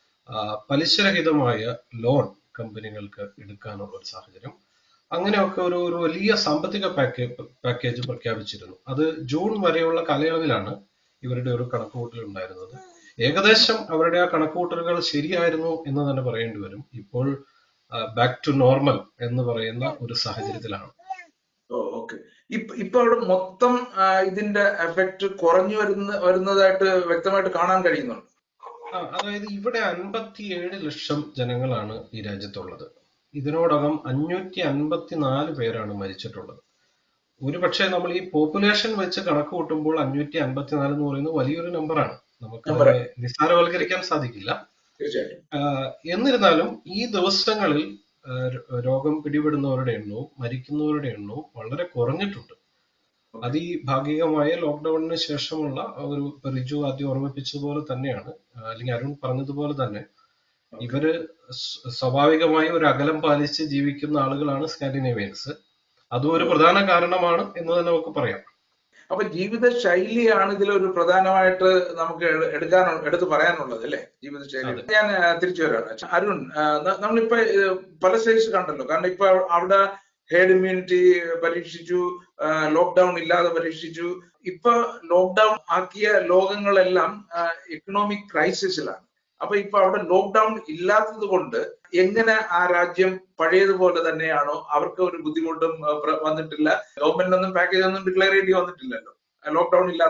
പലിശരഹിതമായ ലോൺ കമ്പനികൾക്ക് എടുക്കാനുള്ള ഒരു സാഹചര്യം, അങ്ങനെയൊക്കെ ഒരു ഒരു വലിയ സാമ്പത്തിക പാക്കേജ് പാക്കേജ് പ്രഖ്യാപിച്ചിരുന്നു. അത് ജൂൺ വരെയുള്ള കാലയളവിലാണ് ഇവരുടെ ഒരു കണക്കുകൂട്ടൽ ഉണ്ടായിരുന്നത്. ഏകദേശം അവരുടെ ആ കണക്കുകൂട്ടലുകൾ ശരിയായിരുന്നു എന്ന് തന്നെ പറയേണ്ടി വരും. ഇപ്പോൾ ബാക്ക് ടു നോർമൽ എന്ന് പറയുന്ന ഒരു സാഹചര്യത്തിലാണ്. ഓക്കെ, ഇപ്പൊ അവിടെ മൊത്തം ഇതിന്റെ എഫക്ട് കുറഞ്ഞു വരുന്ന വരുന്നതായിട്ട് വ്യക്തമായിട്ട് കാണാൻ കഴിയുന്നുണ്ട്. അതായത് ഇവിടെ അൻപത്തിയേഴ് ലക്ഷം ജനങ്ങളാണ് ഈ രാജ്യത്തുള്ളത്. ഇതിനോടകം അഞ്ഞൂറ്റി അൻപത്തി നാല് പേരാണ് മരിച്ചിട്ടുള്ളത്. ഒരു പക്ഷേ നമ്മൾ ഈ പോപ്പുലേഷൻ വെച്ച് കണക്ക് കൂട്ടുമ്പോൾ അഞ്ഞൂറ്റി അൻപത്തിനാല് എന്ന് പറയുന്നത് വലിയൊരു നമ്പറാണ്, നമുക്ക് നിസ്സാരവൽക്കരിക്കാൻ സാധിക്കില്ല. എന്നിരുന്നാലും ഈ ദിവസങ്ങളിൽ രോഗം പിടിപെടുന്നവരുടെ എണ്ണവും മരിക്കുന്നവരുടെ എണ്ണവും വളരെ കുറഞ്ഞിട്ടുണ്ട്. അത് ഈ ഭാഗികമായ ലോക്ക്ഡൌണിന് ശേഷമുള്ള ഒരു റിജു ആദ്യം ഓർമ്മിപ്പിച്ചതുപോലെ തന്നെയാണ്, അല്ലെങ്കിൽ അരുൺ പറഞ്ഞതുപോലെ തന്നെ ഇവര് സ്വാഭാവികമായി ഒരു അകലം പാലിച്ച് ജീവിക്കുന്ന ആളുകളാണ് സ്കാൻഡിനേവിയൻസ്. അതും ഒരു പ്രധാന കാരണമാണ് എന്ന് തന്നെ നമുക്ക് പറയാം. അപ്പൊ ജീവിത ശൈലിയാണ് ഇതിലൊരു പ്രധാനമായിട്ട് നമുക്ക് എടുക്കാൻ എടുത്ത് പറയാനുള്ളത് അല്ലെ, ജീവിതശൈലി. ഞാൻ തിരിച്ചു വരാണ്. അരുൺ, നമ്മളിപ്പോ പല സ്റ്റേറ്റ്സ് കണ്ടല്ലോ, കാരണം ഇപ്പൊ അവിടെ ഹേർഡ് ഇമ്മ്യൂണിറ്റി പരീക്ഷിച്ചു, ലോക്ക്ഡൌൺ ഇല്ലാതെ പരീക്ഷിച്ചു. ഇപ്പൊ ലോക്ക്ഡൌൺ ആക്കിയ ലോകങ്ങളെല്ലാം എക്കണോമിക് ക്രൈസിസിലാണ്. അപ്പൊ ഇപ്പൊ അവിടെ ലോക്ക്ഡൌൺ ഇല്ലാത്തത് കൊണ്ട് എങ്ങനെ ആ രാജ്യം പഴയതുപോലെ തന്നെയാണോ? അവർക്ക് ഒരു ബുദ്ധിമുട്ടും വന്നിട്ടില്ല, ഗവൺമെന്റിനൊന്നും പാക്കേജ് ഒന്നും ഡിക്ലെയർ ചെയ്യേണ്ടി വന്നിട്ടില്ലല്ലോ ലോക്ക്ഡൌൺ ഇല്ലാത്തത്.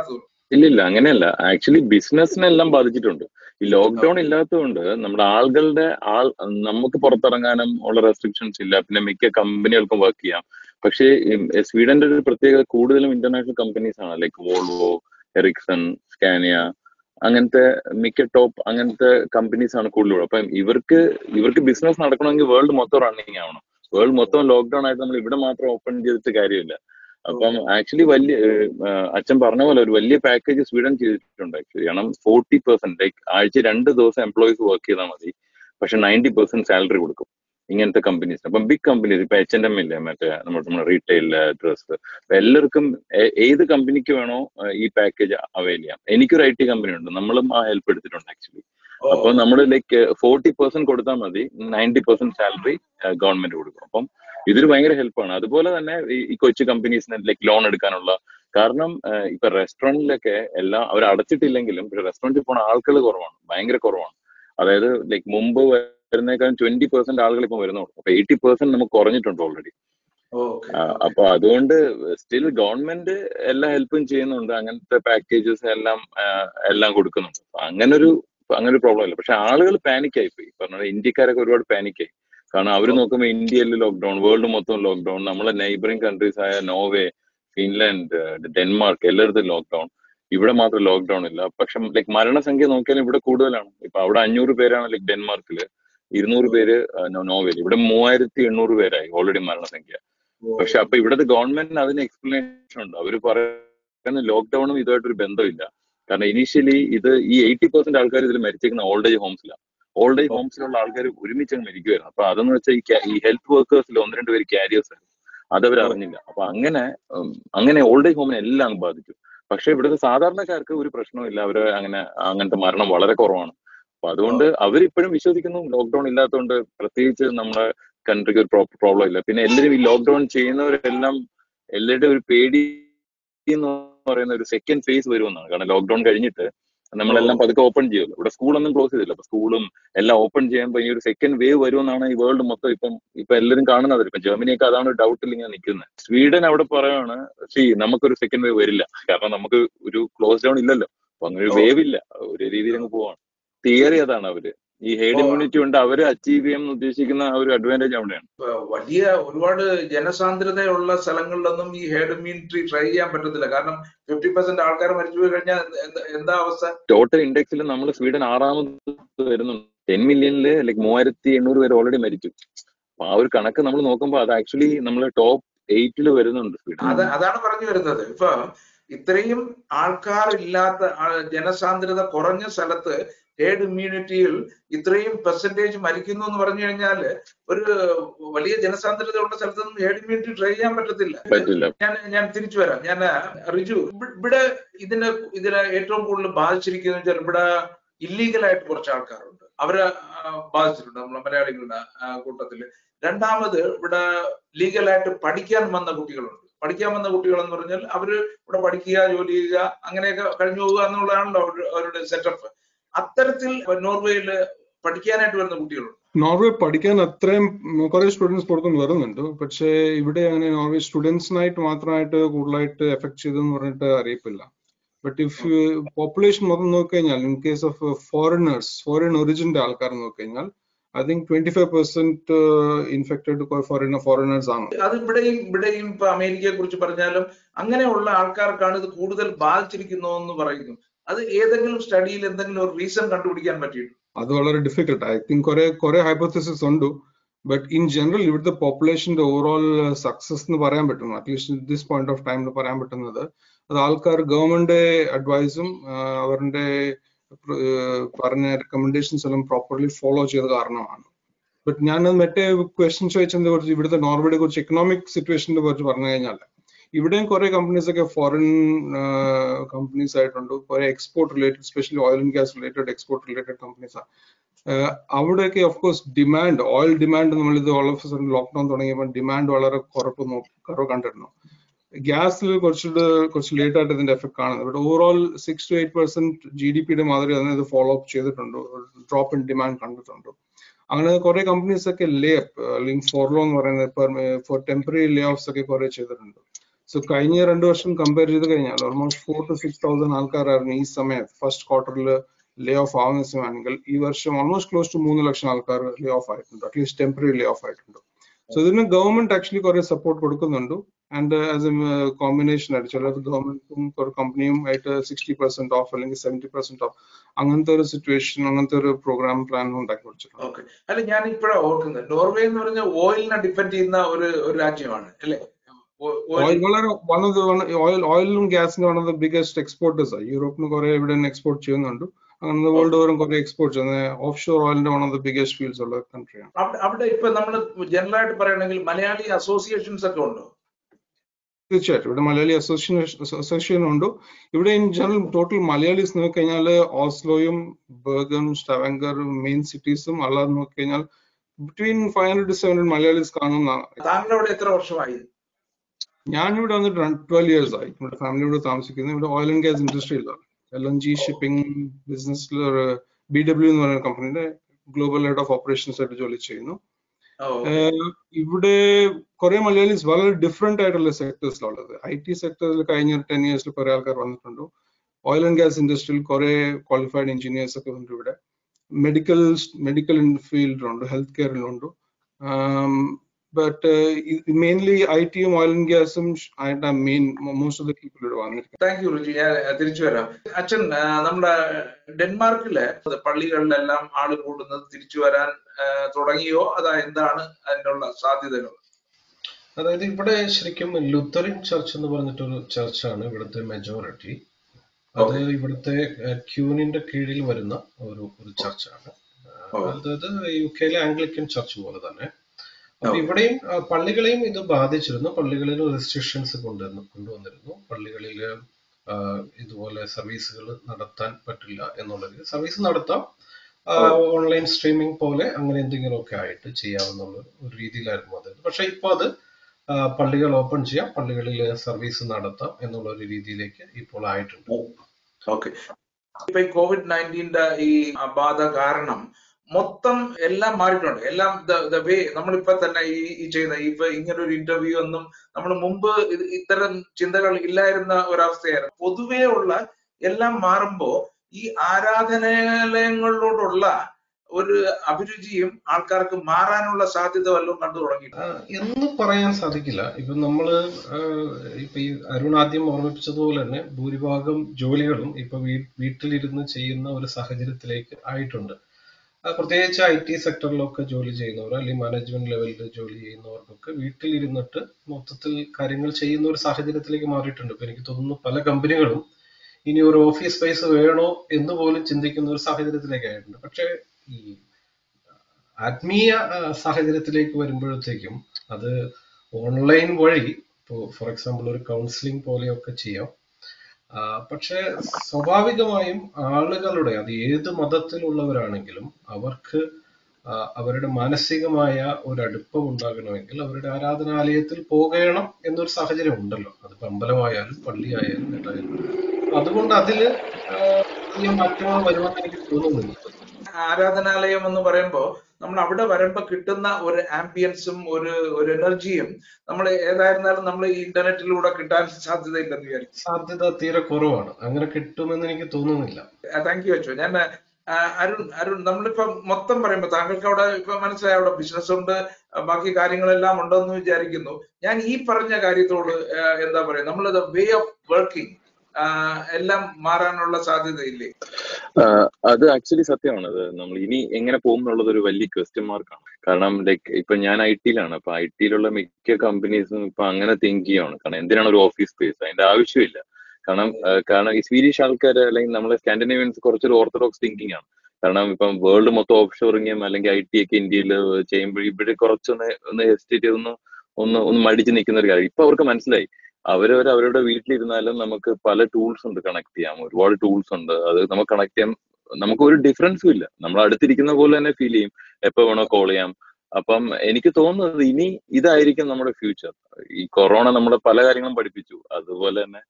ഇല്ലില്ല, അങ്ങനെയല്ല. ആക്ച്വലി ബിസിനസ്സിനെല്ലാം ബാധിച്ചിട്ടുണ്ട്. ഈ ലോക്ക്ഡൌൺ ഇല്ലാത്തതുകൊണ്ട് നമ്മുടെ ആളുകളുടെ ആൾ നമുക്ക് പുറത്തിറങ്ങാനും ഉള്ള റെസ്ട്രിക്ഷൻസ് ഇല്ല. പിന്നെ മിക്ക കമ്പനികൾക്കും വർക്ക് ചെയ്യാം. പക്ഷേ ഈ സ്വീഡന്റെ ഒരു പ്രത്യേകത കൂടുതലും ഇന്റർനാഷണൽ കമ്പനീസ് ആണ്. ലൈക്ക് വോൾവോ, എറിക്സൺ, സ്കാനിയ, അങ്ങനത്തെ മിക്ക ടോപ്പ് അങ്ങനത്തെ കമ്പനീസ് ആണ് കൂടുതലും. അപ്പം ഇവർക്ക് ഇവർക്ക് ബിസിനസ് നടക്കണമെങ്കിൽ വേൾഡ് മൊത്തം റണ്ണിങ് ആവണം. വേൾഡ് മൊത്തം ലോക്ക്ഡൌൺ ആയിട്ട് നമ്മൾ ഇവിടെ മാത്രം ഓപ്പൺ ചെയ്തിട്ട് കാര്യമില്ല. അപ്പം ആക്ച്വലി വലിയ ഏഹ് അച്ഛൻ പറഞ്ഞ പോലെ ഒരു വലിയ പാക്കേജ് സ്വീഡൻ ചെയ്തിട്ടുണ്ട് ആക്ച്വലി. കാരണം ഫോർട്ടി പെർസെന്റ് ലൈക്ക് ആഴ്ച രണ്ട് ദിവസം എംപ്ലോയീസ് വർക്ക് ചെയ്താൽ മതി, പക്ഷെ നയൻറ്റി പെർസെന്റ് സാലറി കൊടുക്കും ഇങ്ങനത്തെ കമ്പനീസ്. അപ്പം ബിഗ് കമ്പനീസ് ഇപ്പൊ എച്ച് എൻ എം ഇല്ലേ, മറ്റേ നമ്മുടെ നമ്മുടെ റീറ്റെയില് ഡ്രസ്, എല്ലാവർക്കും ഏ- ഏത് കമ്പനിക്ക് വേണോ ഏഹ് ഈ പാക്കേജ് അവൈൽ ചെയ്യാം. എനിക്കൊരു ഐ ടി കമ്പനി ഉണ്ട്, നമ്മളും ആ ഹെൽപ്പ് എടുത്തിട്ടുണ്ട് ആക്ച്വലി. അപ്പൊ നമ്മൾ ലൈക്ക് ഫോർട്ടി പെർസെന്റ് കൊടുത്താൽ മതി, നയൻറ്റി പെർസെന്റ് സാലറി ഗവൺമെന്റ് കൊടുക്കും. അപ്പം ഇതൊരു ഭയങ്കര ഹെൽപ്പാണ്. അതുപോലെ തന്നെ ഈ ഈ കൊച്ചു കമ്പനീസിന് ലൈക്ക് ലോൺ എടുക്കാനുള്ള, കാരണം ഏഹ് ഇപ്പൊ റെസ്റ്റോറന്റിലൊക്കെ എല്ലാം അവർ അടച്ചിട്ടില്ലെങ്കിലും പക്ഷെ റെസ്റ്റോറന്റിൽ പോണ ആൾക്കാർ കുറവാണ്, ഭയങ്കര കുറവാണ്. അതായത് ലൈക്ക് മുമ്പ് വരുന്നേക്കാളും ട്വന്റി പെർസെന്റ് ആളുകൾ ഇപ്പൊ വരുന്നുള്ളൂ. അപ്പൊ എയ്റ്റി പെർസെന്റ് നമുക്ക് കുറഞ്ഞിട്ടുണ്ട് ഓൾറെഡി. ഓക്കെ ആ, ഓക്കെ. അപ്പൊ അതുകൊണ്ട് സ്റ്റിൽ ഗവൺമെന്റ് എല്ലാ ഹെൽപ്പും ചെയ്യുന്നുണ്ട്. അങ്ങനത്തെ പാക്കേജസ് എല്ലാം ആ, എല്ലാം കൊടുക്കുന്നുണ്ട്. അപ്പൊ അങ്ങനെ ഒരു അങ്ങനെ ഒരു പ്രോബ്ലം ഇല്ല. പക്ഷെ ആളുകൾ പാനിക് ആയിപ്പോയി. പറഞ്ഞ ഇന്ത്യക്കാരൊക്കെ ഒരുപാട് പാനിക് ആയി. കാരണം അവർ നോക്കുമ്പോൾ ഇന്ത്യയിൽ ലോക്ക്ഡൌൺ, വേൾഡ് മൊത്തം ലോക്ക്ഡൌൺ, നമ്മളെ നെയ്ബറിംഗ് കൺട്രീസ് ആയ നോർവേ, ഫിൻലാൻഡ്, ഡെൻമാർക്ക് എല്ലായിടത്തും ലോക്ക്ഡൌൺ, ഇവിടെ മാത്രം ലോക്ക്ഡൌൺ ഇല്ല. പക്ഷെ ലൈക്ക് മരണസംഖ്യ നോക്കിയാലും ഇവിടെ കൂടുതലാണ്. ഇപ്പൊ അവിടെ അഞ്ഞൂറ് പേരാണ് ലൈക്ക് ഡെൻമാർക്കില്, ഇരുന്നൂറ് പേര് ആ, നോ- നോർവേയിൽ, ഇവിടെ മൂവായിരത്തി എണ്ണൂറ് പേരായി ഓൾറെഡി മരണസംഖ്യ. പക്ഷെ അപ്പൊ ഇവിടുത്തെ ഗവൺമെന്റിന് അതിന് എക്സ്പ്ലനേഷൻ ഉണ്ട്. അവർ പറയുന്ന ലോക്ക്ഡൌണും ഇതുമായിട്ടൊരു ബന്ധമില്ല. കാരണം ഇനീഷ്യലി ഇത് ഈ എയ്റ്റി പെർസെന്റ് ആൾക്കാർ ഇതിൽ മരിച്ചിരിക്കുന്ന ഓൾഡ് ഏജ് ഹോംസിലാണ്. ഓൾഡ് ഏജ് ഹോംസിലുള്ള ആൾക്കാർ ഒരുമിച്ച് അങ്ങ് മരിക്കുമായിരുന്നു. അപ്പൊ അതെന്ന് വെച്ചാൽ ഈ ca- ഈ ഹെൽത്ത് വർക്കേഴ്സിൽ ഒന്ന് രണ്ട് പേര് ക്യാരിയേഴ്സ് ആയിരുന്നു, അതവർ അറിഞ്ഞില്ല. അപ്പൊ അങ്ങനെ ഉം, അങ്ങനെ ഓൾഡ് ഏജ് ഹോമിനെ എല്ലാം അങ്ങ് ബാധിച്ചു. പക്ഷെ ഇവിടുത്തെ സാധാരണക്കാർക്ക് ഒരു പ്രശ്നവും ഇല്ല. അവര് അങ്ങനെ അങ്ങനത്തെ മരണം വളരെ കുറവാണ്. അപ്പൊ അതുകൊണ്ട് അവരിപ്പോഴും വിശ്വസിക്കുന്നു ലോക്ക്ഡൌൺ ഇല്ലാത്തതുകൊണ്ട് പ്രത്യേകിച്ച് നമ്മുടെ കൺട്രിക്ക് ഒരു പ്രോബ്ലം ഇല്ല. പിന്നെ എല്ലാവരും ഈ ലോക്ക്ഡൌൺ ചെയ്യുന്നവരെല്ലാം എല്ലാവരുടെയും ഒരു പേടി എന്ന് പറയുന്ന ഒരു സെക്കൻഡ് ഫേസ് വരുമെന്നാണ്. കാരണം ലോക്ക്ഡൌൺ കഴിഞ്ഞിട്ട് നമ്മളെല്ലാം പതുക്കെ ഓപ്പൺ ചെയ്യുമല്ലോ. ഇവിടെ സ്കൂളൊന്നും ക്ലോസ് ചെയ്തില്ല. അപ്പൊ സ്കൂളും എല്ലാം ഓപ്പൺ ചെയ്യുമ്പോൾ ഈ ഒരു സെക്കൻഡ് വേവ് വരുമെന്നാണ് ഈ വേൾഡ് മൊത്തം ഇപ്പം ഇപ്പൊ എല്ലാവരും കാണുന്നത്. ഇപ്പൊ ജർമ്മനിയൊക്കെ അതാണ് ഡൗട്ടിൽ ഇങ്ങനെ നിൽക്കുന്നത്. സ്വീഡൻ അവിടെ പറയുകയാണ്, സി നമുക്കൊരു സെക്കൻഡ് വേവ് വരില്ല, കാരണം നമുക്ക് ഒരു ക്ലോസ് ഡൗൺ ഇല്ലല്ലോ. അപ്പൊ അങ്ങനെ ഒരു വേവ് ഇല്ല, ഒരു രീതിയിൽ അങ്ങ് പോവാണ്. തിയറി അതാണ്. അവര് ഈ ഹെയ്ഡ് ഇമ്മ്യൂണിറ്റി ഉണ്ട്, അവര് അച്ചീവ് ചെയ്യാൻ ഉദ്ദേശിക്കുന്ന ആ ഒരു അഡ്വാൻറ്റേജ് അവിടെയാണ്. വലിയ ഒരുപാട് ജനസാന്ദ്രതയുള്ള സ്ഥലങ്ങളിലൊന്നും ഈ ഹെർഡ് ഇമ്മ്യൂണിറ്റി ട്രൈ ചെയ്യാൻ പറ്റത്തില്ല. കാരണം ഫിഫ്റ്റി പെർസെന്റ് ആൾക്കാർ മരിച്ചു പോയി കഴിഞ്ഞാൽ എന്താ എന്താ അവസ്ഥ? ടോട്ടൽ ഇൻഡെക്സിൽ നമ്മൾ സ്വീഡൻ ആറാമത് വരുന്നുണ്ട്. ടെൻ മില്യണില് ലൈക്ക് മൂവായിരത്തി എണ്ണൂറ് പേര് ഓൾറെഡി മരിച്ചു. അപ്പൊ ആ ഒരു കണക്ക് നമ്മൾ നോക്കുമ്പോൾ അത് ആക്ച്വലി നമ്മൾ ടോപ്പ് എയ്റ്റിൽ വരുന്നുണ്ട് സ്വീഡൻ. അത് അതാണ് പറഞ്ഞു വരുന്നത്. ഇപ്പൊ ഇത്രയും ആൾക്കാർ ഇല്ലാത്ത ആ- ജനസാന്ദ്രത കുറഞ്ഞ സ്ഥലത്ത് ഹേർഡ് ഇമ്മ്യൂണിറ്റിയിൽ ഇത്രയും പെർസെന്റേജ് മരിക്കുന്നു എന്ന് പറഞ്ഞു കഴിഞ്ഞാൽ ഒരു വലിയ ജനസാന്ദ്രത ഉള്ള സ്ഥലത്തൊന്നും ഹേർഡ് ഇമ്മ്യൂണിറ്റി ട്രൈ ചെയ്യാൻ പറ്റത്തില്ല. പറ്റില്ല. ഞാൻ ഞാൻ തിരിച്ചു വരാം. ഞാൻ റിജു, ഇവി- ഇവിടെ ഇതിന് ഇതിനെ ഏറ്റവും കൂടുതൽ ബാധിച്ചിരിക്കുന്ന വെച്ചാൽ ഇവിടെ ഇല്ലീഗലായിട്ട് കുറച്ച് ആൾക്കാരുണ്ട്, അവരെ ആ, ബാധിച്ചിട്ടുണ്ട് നമ്മളെ മലയാളികളുടെ ആ, കൂട്ടത്തില്. രണ്ടാമത് ഇവിടെ ലീഗലായിട്ട് പഠിക്കാൻ വന്ന കുട്ടികളുണ്ട്. പഠിക്കാൻ വന്ന കുട്ടികൾ എന്ന് പറഞ്ഞാൽ അവര് ഇവിടെ പഠിക്കുക, ജോലി ചെയ്യുക, അങ്ങനെയൊക്കെ കഴിഞ്ഞു പോകുക എന്നുള്ളതാണല്ലോ അവരുടെ അവരുടെ സെറ്റപ്പ്. അത്തരത്തിൽ നോർവേയില് പഠിക്കാനായിട്ട് വരുന്ന കുട്ടികളുണ്ട്. നോർവേ പഠിക്കാൻ അത്രയും കുറെ സ്റ്റുഡൻസ് പുറത്തുനിന്ന് വരുന്നുണ്ട്. പക്ഷേ ഇവിടെ അങ്ങനെ നോർവേ സ്റ്റുഡൻസിനായിട്ട് മാത്രമായിട്ട് കൂടുതലായിട്ട് എഫക്ട് ചെയ്തെന്ന് പറഞ്ഞിട്ട് അറിയപ്പില്ല. ബട്ട് ഇഫ് പോപ്പുലേഷൻ മൊത്തം നോക്കിക്കഴിഞ്ഞാൽ, in case of foreigners, foreign ഒറിജിന്റെ ആൾക്കാർ നോക്കിക്കഴിഞ്ഞാൽ I think twenty five percent infected foreign foreigners ആണ്. അത് ഇവിടെയും ഇവിടെയും ഇപ്പൊ അമേരിക്കയെ കുറിച്ച് പറഞ്ഞാലും അങ്ങനെയുള്ള ആൾക്കാർക്കാണ് ഇത് കൂടുതൽ ബാധിച്ചിരിക്കുന്നു എന്ന് പറയുന്നു. അത് ഏതെങ്കിലും സ്റ്റഡിയിൽ എന്തെങ്കിലും ഒരു റീസൺ കണ്ടുപിടിക്കാൻ പറ്റിയിട്ടുണ്ടോ? അത് വളരെ ഡിഫിക്കൽട്ട്. ഐ തിങ്ക് കുറെ കുറെ ഹൈപ്പോത്തസിസ് ഉണ്ട്. ബട്ട് ഇൻ ജനറൽ ഇവിടുത്തെ പോപ്പുലേഷന്റെ ഓവറോൾ സക്സസ് എന്ന് പറയാൻ പറ്റും, അറ്റ്ലീസ്റ്റ് ദിസ് പോയിന്റ് ഓഫ് ടൈമിൽ പറയാൻ പറ്റുന്നത് അത് ആൾക്കാർ ഗവൺമെന്റ് അഡ്വൈസും അവരുടെ ഏഹ്, പറഞ്ഞ റെക്കമെൻഡേഷൻസ് എല്ലാം പ്രോപ്പർലി ഫോളോ ചെയ്ത കാരണമാണ്. ബട്ട് ഞാൻ മറ്റേ ക്വസ്റ്റ്യൻ ചോദിച്ചതിനെ കുറിച്ച്, ഇവിടുത്തെ നോർവേയെ കുറിച്ച് എക്കണോമിക് സിറ്റുവേഷനെ കുറിച്ച് പറഞ്ഞു കഴിഞ്ഞാൽ ഇവിടെയും കുറെ കമ്പനീസ് ഒക്കെ ഫോറിൻ കമ്പനീസ് ആയിട്ടുണ്ട്. കുറെ export related, specially oil and gas related export related companies ആണ്. അവിടെയൊക്കെ of course demand, oil demand നമ്മളിത് ഓൾ ഓഫ് സഡൻ ലോക്ക്ഡൌൺ തുടങ്ങിയപ്പോൾ ഡിമാൻഡ് വളരെ കുറവ് നോ കുറവ് കണ്ടിരുന്നു. ഗ്യാസിൽ കുറച്ചുകൂടെ കുറച്ച് ലേറ്റ് ആയിട്ട് ഇതിന്റെ എഫക്ട് കാണുന്നത്. But overall six to eight percent G D പിയുടെ മാതിരി തന്നെ ഇത് ഫോളോ അപ്പ് ചെയ്തിട്ടുണ്ട്, ഡ്രോപ്പ് ഇൻ ഡിമാൻഡ് കണ്ടിട്ടുണ്ട്. അങ്ങനെ കുറെ കമ്പനീസ് ഒക്കെ ലേ അല്ലെങ്കിൽ ഫോർലോ എന്ന് പറയുന്നത് ഫോർ ടെമ്പററി ലേ ഓഫ്സ് ഒക്കെ കുറെ ചെയ്തിട്ടുണ്ട്. സോ കഴിഞ്ഞ രണ്ടു വർഷം കമ്പയർ ചെയ്ത് കഴിഞ്ഞാൽ almost four to six thousand ആൾക്കാരായിരുന്നു ഈ സമയത്ത് ഫസ്റ്റ് ക്വാർട്ടറിൽ ലേ ഓഫ് ആവുന്ന സമയമാണെങ്കിൽ ഈ വർഷം ഓൾമോസ്റ്റ് ക്ലോസ് ടു മൂന്ന് ലക്ഷം ആൾക്കാർ ലേ ഓഫ് ആയിട്ടുണ്ട്, അറ്റ്ലീസ്റ്റ് ടെമ്പററി ലേ ഓഫ് ആയിട്ടുണ്ട്. സോ ഇതിന് ഗവൺമെന്റ് ആക്ച്വലി കുറെ സപ്പോർട്ട് കൊടുക്കുന്നുണ്ട്. ആൻഡ് ആസ് എ കോമ്പിനേഷൻ ആയിട്ട് ചില ഗവൺമെന്റും ഒരു കമ്പനിയും ആയിട്ട് സിക്സ്റ്റി പെർസെന്റ് ഓഫ് അല്ലെങ്കിൽ സെവന്റി പെർസെന്റ് ഓഫ് അങ്ങനത്തെ ഒരു സിറ്റുവേഷൻ അങ്ങനത്തെ ഒരു പ്രോഗ്രാം പ്ലാൻ ഉണ്ടാക്കി കൊടുത്തിട്ടുണ്ട്. ഓക്കെ, അല്ല ഞാൻ ഇപ്പോഴാണ് ഓർക്കുന്നത്, നോർവേ എന്ന് പറഞ്ഞ ഓയിലിനെ ഡിപ്പെൻഡ് ചെയ്യുന്ന ഒരു ഒരു രാജ്യമാണ് അല്ലേ? ഓയിൽ വളരെ വൺ ഓഫ് ദ ഓയിൽ ഓയിലും ഗ്യാസിന് one of the biggest exporters ആണ്. യൂറോപ്പിന് കുറെ ഇവിടെ എക്സ്പോർട്ട് ചെയ്യുന്നുണ്ട്, അങ്ങനെ വേൾഡ് ഓവറും കുറെ എക്സ്പോർട്ട് ചെയ്യുന്നത് ഓഫ് ഷോർ ഓയിലിന്റെ one of the biggest fields ഉള്ള കൺട്രിയാണ്. അവിടെ ഇപ്പൊ നമ്മൾ ജനറൽ ആയിട്ട് പറയുകയാണെങ്കിൽ മലയാളി അസോസിയേഷൻസ് ഒക്കെ ഉണ്ടോ? തീർച്ചയായിട്ടും ഇവിടെ മലയാളി അസോസിയേഷൻ അസോസിയേഷൻ ഉണ്ട്. ഇവിടെ ഇൻ ജനറൽ ടോട്ടൽ മലയാളീസ് നോക്കി കഴിഞ്ഞാൽ ഓസ്ലോയും ബർഗനും സ്റ്റവാങ്കറും മെയിൻ സിറ്റീസും അല്ലാതെ നോക്കി കഴിഞ്ഞാൽ between five hundred to seven hundred Malayalis കാണുന്നതാണ്. താങ്കൾ അവിടെ എത്ര വർഷമായി? ഞാനിവിടെ വന്നിട്ട് ട്വൽവ് ഇയേഴ്സ് ആയി. ഇവിടെ ഫാമിലി ഇവിടെ താമസിക്കുന്നത്. ഇവിടെ ഓയിൽ ആൻഡ് ഗ്യാസ് ഇൻഡസ്ട്രിയിലാണ്. എൽ എൻ ജി ഷിപ്പിംഗ് ബിസിനസ്സിൽ ബി ഡബ്ല്യു എന്ന് പറയുന്ന കമ്പനിയുടെ ഗ്ലോബൽ ഹെഡ് ഓഫ് ഓപ്പറേഷൻസ് ആയിട്ട് ജോലി ചെയ്യുന്നു. ഇവിടെ കുറെ മലയാളീസ് വളരെ ഡിഫറെന്റ് ആയിട്ടുള്ള സെക്ടേഴ്സിലുള്ളത്. ഐ ടി സെക്ടറിൽ കഴിഞ്ഞ ഒരു ടെൻ ഇയേഴ്സിൽ കുറെ ആൾക്കാർ വന്നിട്ടുണ്ട്. ഓയിൽ ആൻഡ് ഗ്യാസ് ഇൻഡസ്ട്രിയിൽ കുറെ ക്വാളിഫൈഡ് എഞ്ചിനീയേഴ്സ് ഒക്കെ ഉണ്ട്. ഇവിടെ മെഡിക്കൽ മെഡിക്കൽ ഫീൽഡിലുണ്ട്, ഹെൽത്ത് കെയറിലുണ്ട്. ബട്ട് മെയിൻലി ഐ ടിയും ഓയിൽ ആൻഡ് ഗ്യാസും ആയിട്ടാണ് main most of the people ഇവിടെ വന്നിരിക്കുന്നത്. താങ്ക് യു രുചി. ഞാൻ തിരിച്ചു വരാം. അച്ഛൻ, നമ്മുടെ ഡെൻമാർക്കിലെ പള്ളികളിലെല്ലാം ആള് കൂടുന്നത് തിരിച്ചു വരാൻ തുടങ്ങിയോ? അതാ എന്താണ് അതിനുള്ള സാധ്യതകൾ? അതായത് ഇവിടെ ശരിക്കും ലുത്തറിൻ ചർച്ച് എന്ന് പറഞ്ഞിട്ടൊരു ചർച്ചാണ് ഇവിടുത്തെ മെജോറിറ്റി. അത് ഇവിടുത്തെ ക്യൂനിന്റെ കീഴിൽ വരുന്ന ഒരു ഒരു ചർച്ചാണ്. അതായത് യു കെയിലെ ആംഗ്ലിക്കൻ ചർച്ച് പോലെ തന്നെ. അപ്പൊ ഇവിടെയും പള്ളികളെയും ഇത് ബാധിച്ചിരുന്നു. പള്ളികളിൽ റെസ്ട്രിക്ഷൻസ് കൊണ്ടുവന്നു കൊണ്ടുവന്നിരുന്നു പള്ളികളിൽ ഇതുപോലെ സർവീസുകൾ നടത്താൻ പറ്റില്ല എന്നുള്ളത്. സർവീസ് നടത്താം, ഓൺലൈൻ സ്ട്രീമിംഗ് പോലെ അങ്ങനെ എന്തെങ്കിലുമൊക്കെ ആയിട്ട് ചെയ്യാവുന്ന ഒരു രീതിയിലായിരുന്നു അത്. പക്ഷെ ഇപ്പൊ അത് പള്ളികൾ ഓപ്പൺ ചെയ്യാം, പള്ളികളിൽ സർവീസ് നടത്താം എന്നുള്ള ഒരു രീതിയിലേക്ക് ഇപ്പോൾ ആയിട്ടുണ്ട്. ഓക്കെ, ഇപ്പൊ ഈ കോവിഡ് നയൻറ്റീൻ്റെ ഈ ബാധ കാരണം മൊത്തം എല്ലാം മാറിയിട്ടുണ്ട്. എല്ലാം വേ നമ്മളിപ്പോ തന്നെ ഈ ചെയ്യുന്ന ഇപ്പൊ ഇങ്ങനൊരു ഇന്റർവ്യൂ ഒന്നും നമ്മൾ മുമ്പ് ഇത്തരം ചിന്തകൾ ഇല്ലായിരുന്ന ഒരവസ്ഥയായിരുന്നു. പൊതുവേ ഉള്ള എല്ലാം മാറുമ്പോ ഈ ആരാധനാലയങ്ങളിലോടുള്ള ഒരു അഭിരുചിയും ആൾക്കാർക്ക് മാറാനുള്ള സാധ്യത വല്ലതും കണ്ടു തുടങ്ങി എന്ന് പറയാൻ സാധിക്കില്ല. ഇപ്പൊ നമ്മള് ഇപ്പൊ ഈ അരുൺ ആദ്യം ഓർമ്മിപ്പിച്ചതുപോലെ തന്നെ ഭൂരിഭാഗം ജോലികളും ഇപ്പൊ വീട്ടിലിരുന്ന് ചെയ്യുന്ന ഒരു സാഹചര്യത്തിലേക്ക് ആയിട്ടുണ്ട്. പ്രത്യേകിച്ച് ഐ ടി സെക്ടറിലൊക്കെ ജോലി ചെയ്യുന്നവർ അല്ലെങ്കിൽ മാനേജ്മെന്റ് ലെവലിൽ ജോലി ചെയ്യുന്നവർക്കൊക്കെ വീട്ടിലിരുന്നിട്ട് മൊത്തത്തിൽ കാര്യങ്ങൾ ചെയ്യുന്ന ഒരു സാഹചര്യത്തിലേക്ക് മാറിയിട്ടുണ്ട്. ഇപ്പൊ എനിക്ക് തോന്നുന്നു പല കമ്പനികളും ഇനി ഒരു ഓഫീസ് സ്പേസ് വേണോ എന്ന് പോലും ചിന്തിക്കുന്ന ഒരു സാഹചര്യത്തിലേക്ക് ആയിട്ടുണ്ട്. പക്ഷെ ഈ ആത്മീയ സാഹചര്യത്തിലേക്ക് വരുമ്പോഴത്തേക്കും അത് ഓൺലൈൻ വഴി ഇപ്പോൾ ഫോർ എക്സാമ്പിൾ ഒരു കൗൺസിലിംഗ് പോലെയൊക്കെ ചെയ്യാം. പക്ഷെ സ്വാഭാവികമായും ആളുകളുടെ, അത് ഏത് മതത്തിലുള്ളവരാണെങ്കിലും, അവർക്ക് അവരുടെ മാനസികമായ ഒരു അടുപ്പം ഉണ്ടാകണമെങ്കിൽ അവരുടെ ആരാധനാലയത്തിൽ പോകണം എന്നൊരു സാഹചര്യം ഉണ്ടല്ലോ. അതിപ്പോ അമ്പലമായാലും പള്ളിയായാലും ഏതായാലും. അതുകൊണ്ട് അതില് വലിയ മാറ്റങ്ങൾ വരുമെന്ന് എനിക്ക് തോന്നുന്നില്ല. ആരാധനാലയം എന്ന് പറയുമ്പോൾ നമ്മൾ അവിടെ വരുമ്പോ കിട്ടുന്ന ഒരു ആംബിയൻസും ഒരു ഒരു എനർജിയും നമ്മൾ ഏതായിരുന്നാലും നമ്മൾ ഈ ഇന്റർനെറ്റിലൂടെ കിട്ടാൻ സാധ്യതയില്ലെന്ന് വിചാരിക്കും. സാധ്യത തീരെ കുറവാണ്. അങ്ങനെ കിട്ടുമെന്ന് എനിക്ക് തോന്നുന്നില്ല. Thank you Achu. ഞാൻ അരുൺ അരുൺ നമ്മളിപ്പോ മൊത്തം പറയുമ്പോ താങ്കൾക്ക് അവിടെ ഇപ്പൊ മനസ്സിലായി, അവിടെ ബിസിനസ് ഉണ്ട്, ബാക്കി കാര്യങ്ങളെല്ലാം ഉണ്ടെന്ന് വിചാരിക്കുന്നു. ഞാൻ ഈ പറഞ്ഞ കാര്യത്തോട് എന്താ പറയാ, നമ്മൾ വേ ഓഫ് വർക്കിംഗ് എല്ലാം മാറാനുള്ള സാധ്യതയില്ലേ? അത് ആക്ച്വലി സത്യമാണ്. അത് നമ്മൾ ഇനി എങ്ങനെ പോകും എന്നുള്ളത് ഒരു വലിയ ക്വസ്റ്റ്യൻ മാർക്കാണ്. കാരണം ലൈക്ക് ഇപ്പൊ ഞാൻ ഐ ടിയിലാണ്. അപ്പൊ ഐ ടിയിലുള്ള മിക്ക കമ്പനീസും ഇപ്പൊ അങ്ങനെ തിങ്ക് ചെയ്യുകയാണ്. കാരണം എന്തിനാണ് ഒരു ഓഫീസ് സ്പേസ്, അതിന്റെ ആവശ്യമില്ല. കാരണം കാരണം ഈ സ്വീഡിഷ് ആൾക്കാർ അല്ലെങ്കിൽ നമ്മളെ സ്കാൻഡിനേവിയൻസ് കുറച്ചൊരു ഓർത്തഡോക്സ് തിങ്കിങ് ആണ്. കാരണം ഇപ്പം വേൾഡ് മൊത്തം ഓഫ് ഷോറിങ്ങും അല്ലെങ്കിൽ ഐ ടി ഒക്കെ ഇന്ത്യയിൽ ചെയ്യുമ്പോൾ ഇവിടെ കുറച്ചൊന്ന് ഒന്ന് ഹെസിറ്റേറ്റ് ചെയ്തൊന്ന് ഒന്ന് ഒന്ന് മടിച്ച് നിൽക്കുന്ന ഒരു കാര്യം. ഇപ്പൊ അവർക്ക് മനസ്സിലായി, അവരവർ അവരുടെ വീട്ടിലിരുന്നാലും നമുക്ക് പല ടൂൾസ് ഉണ്ട് കണക്ട് ചെയ്യാം. ഒരുപാട് ടൂൾസ് ഉണ്ട്, അത് നമുക്ക് കണക്ട് ചെയ്യാൻ നമുക്ക് ഒരു ഡിഫറൻസും ഇല്ല. നമ്മൾ അടുത്തിരിക്കുന്ന പോലെ തന്നെ ഫീൽ ചെയ്യും, എപ്പോ വേണോ കോൾ ചെയ്യാം. അപ്പം എനിക്ക് തോന്നുന്നത് ഇനി ഇതായിരിക്കും നമ്മുടെ ഫ്യൂച്ചർ. ഈ കൊറോണ നമ്മളെ പല കാര്യങ്ങളും പഠിപ്പിച്ചു, അതുപോലെ തന്നെ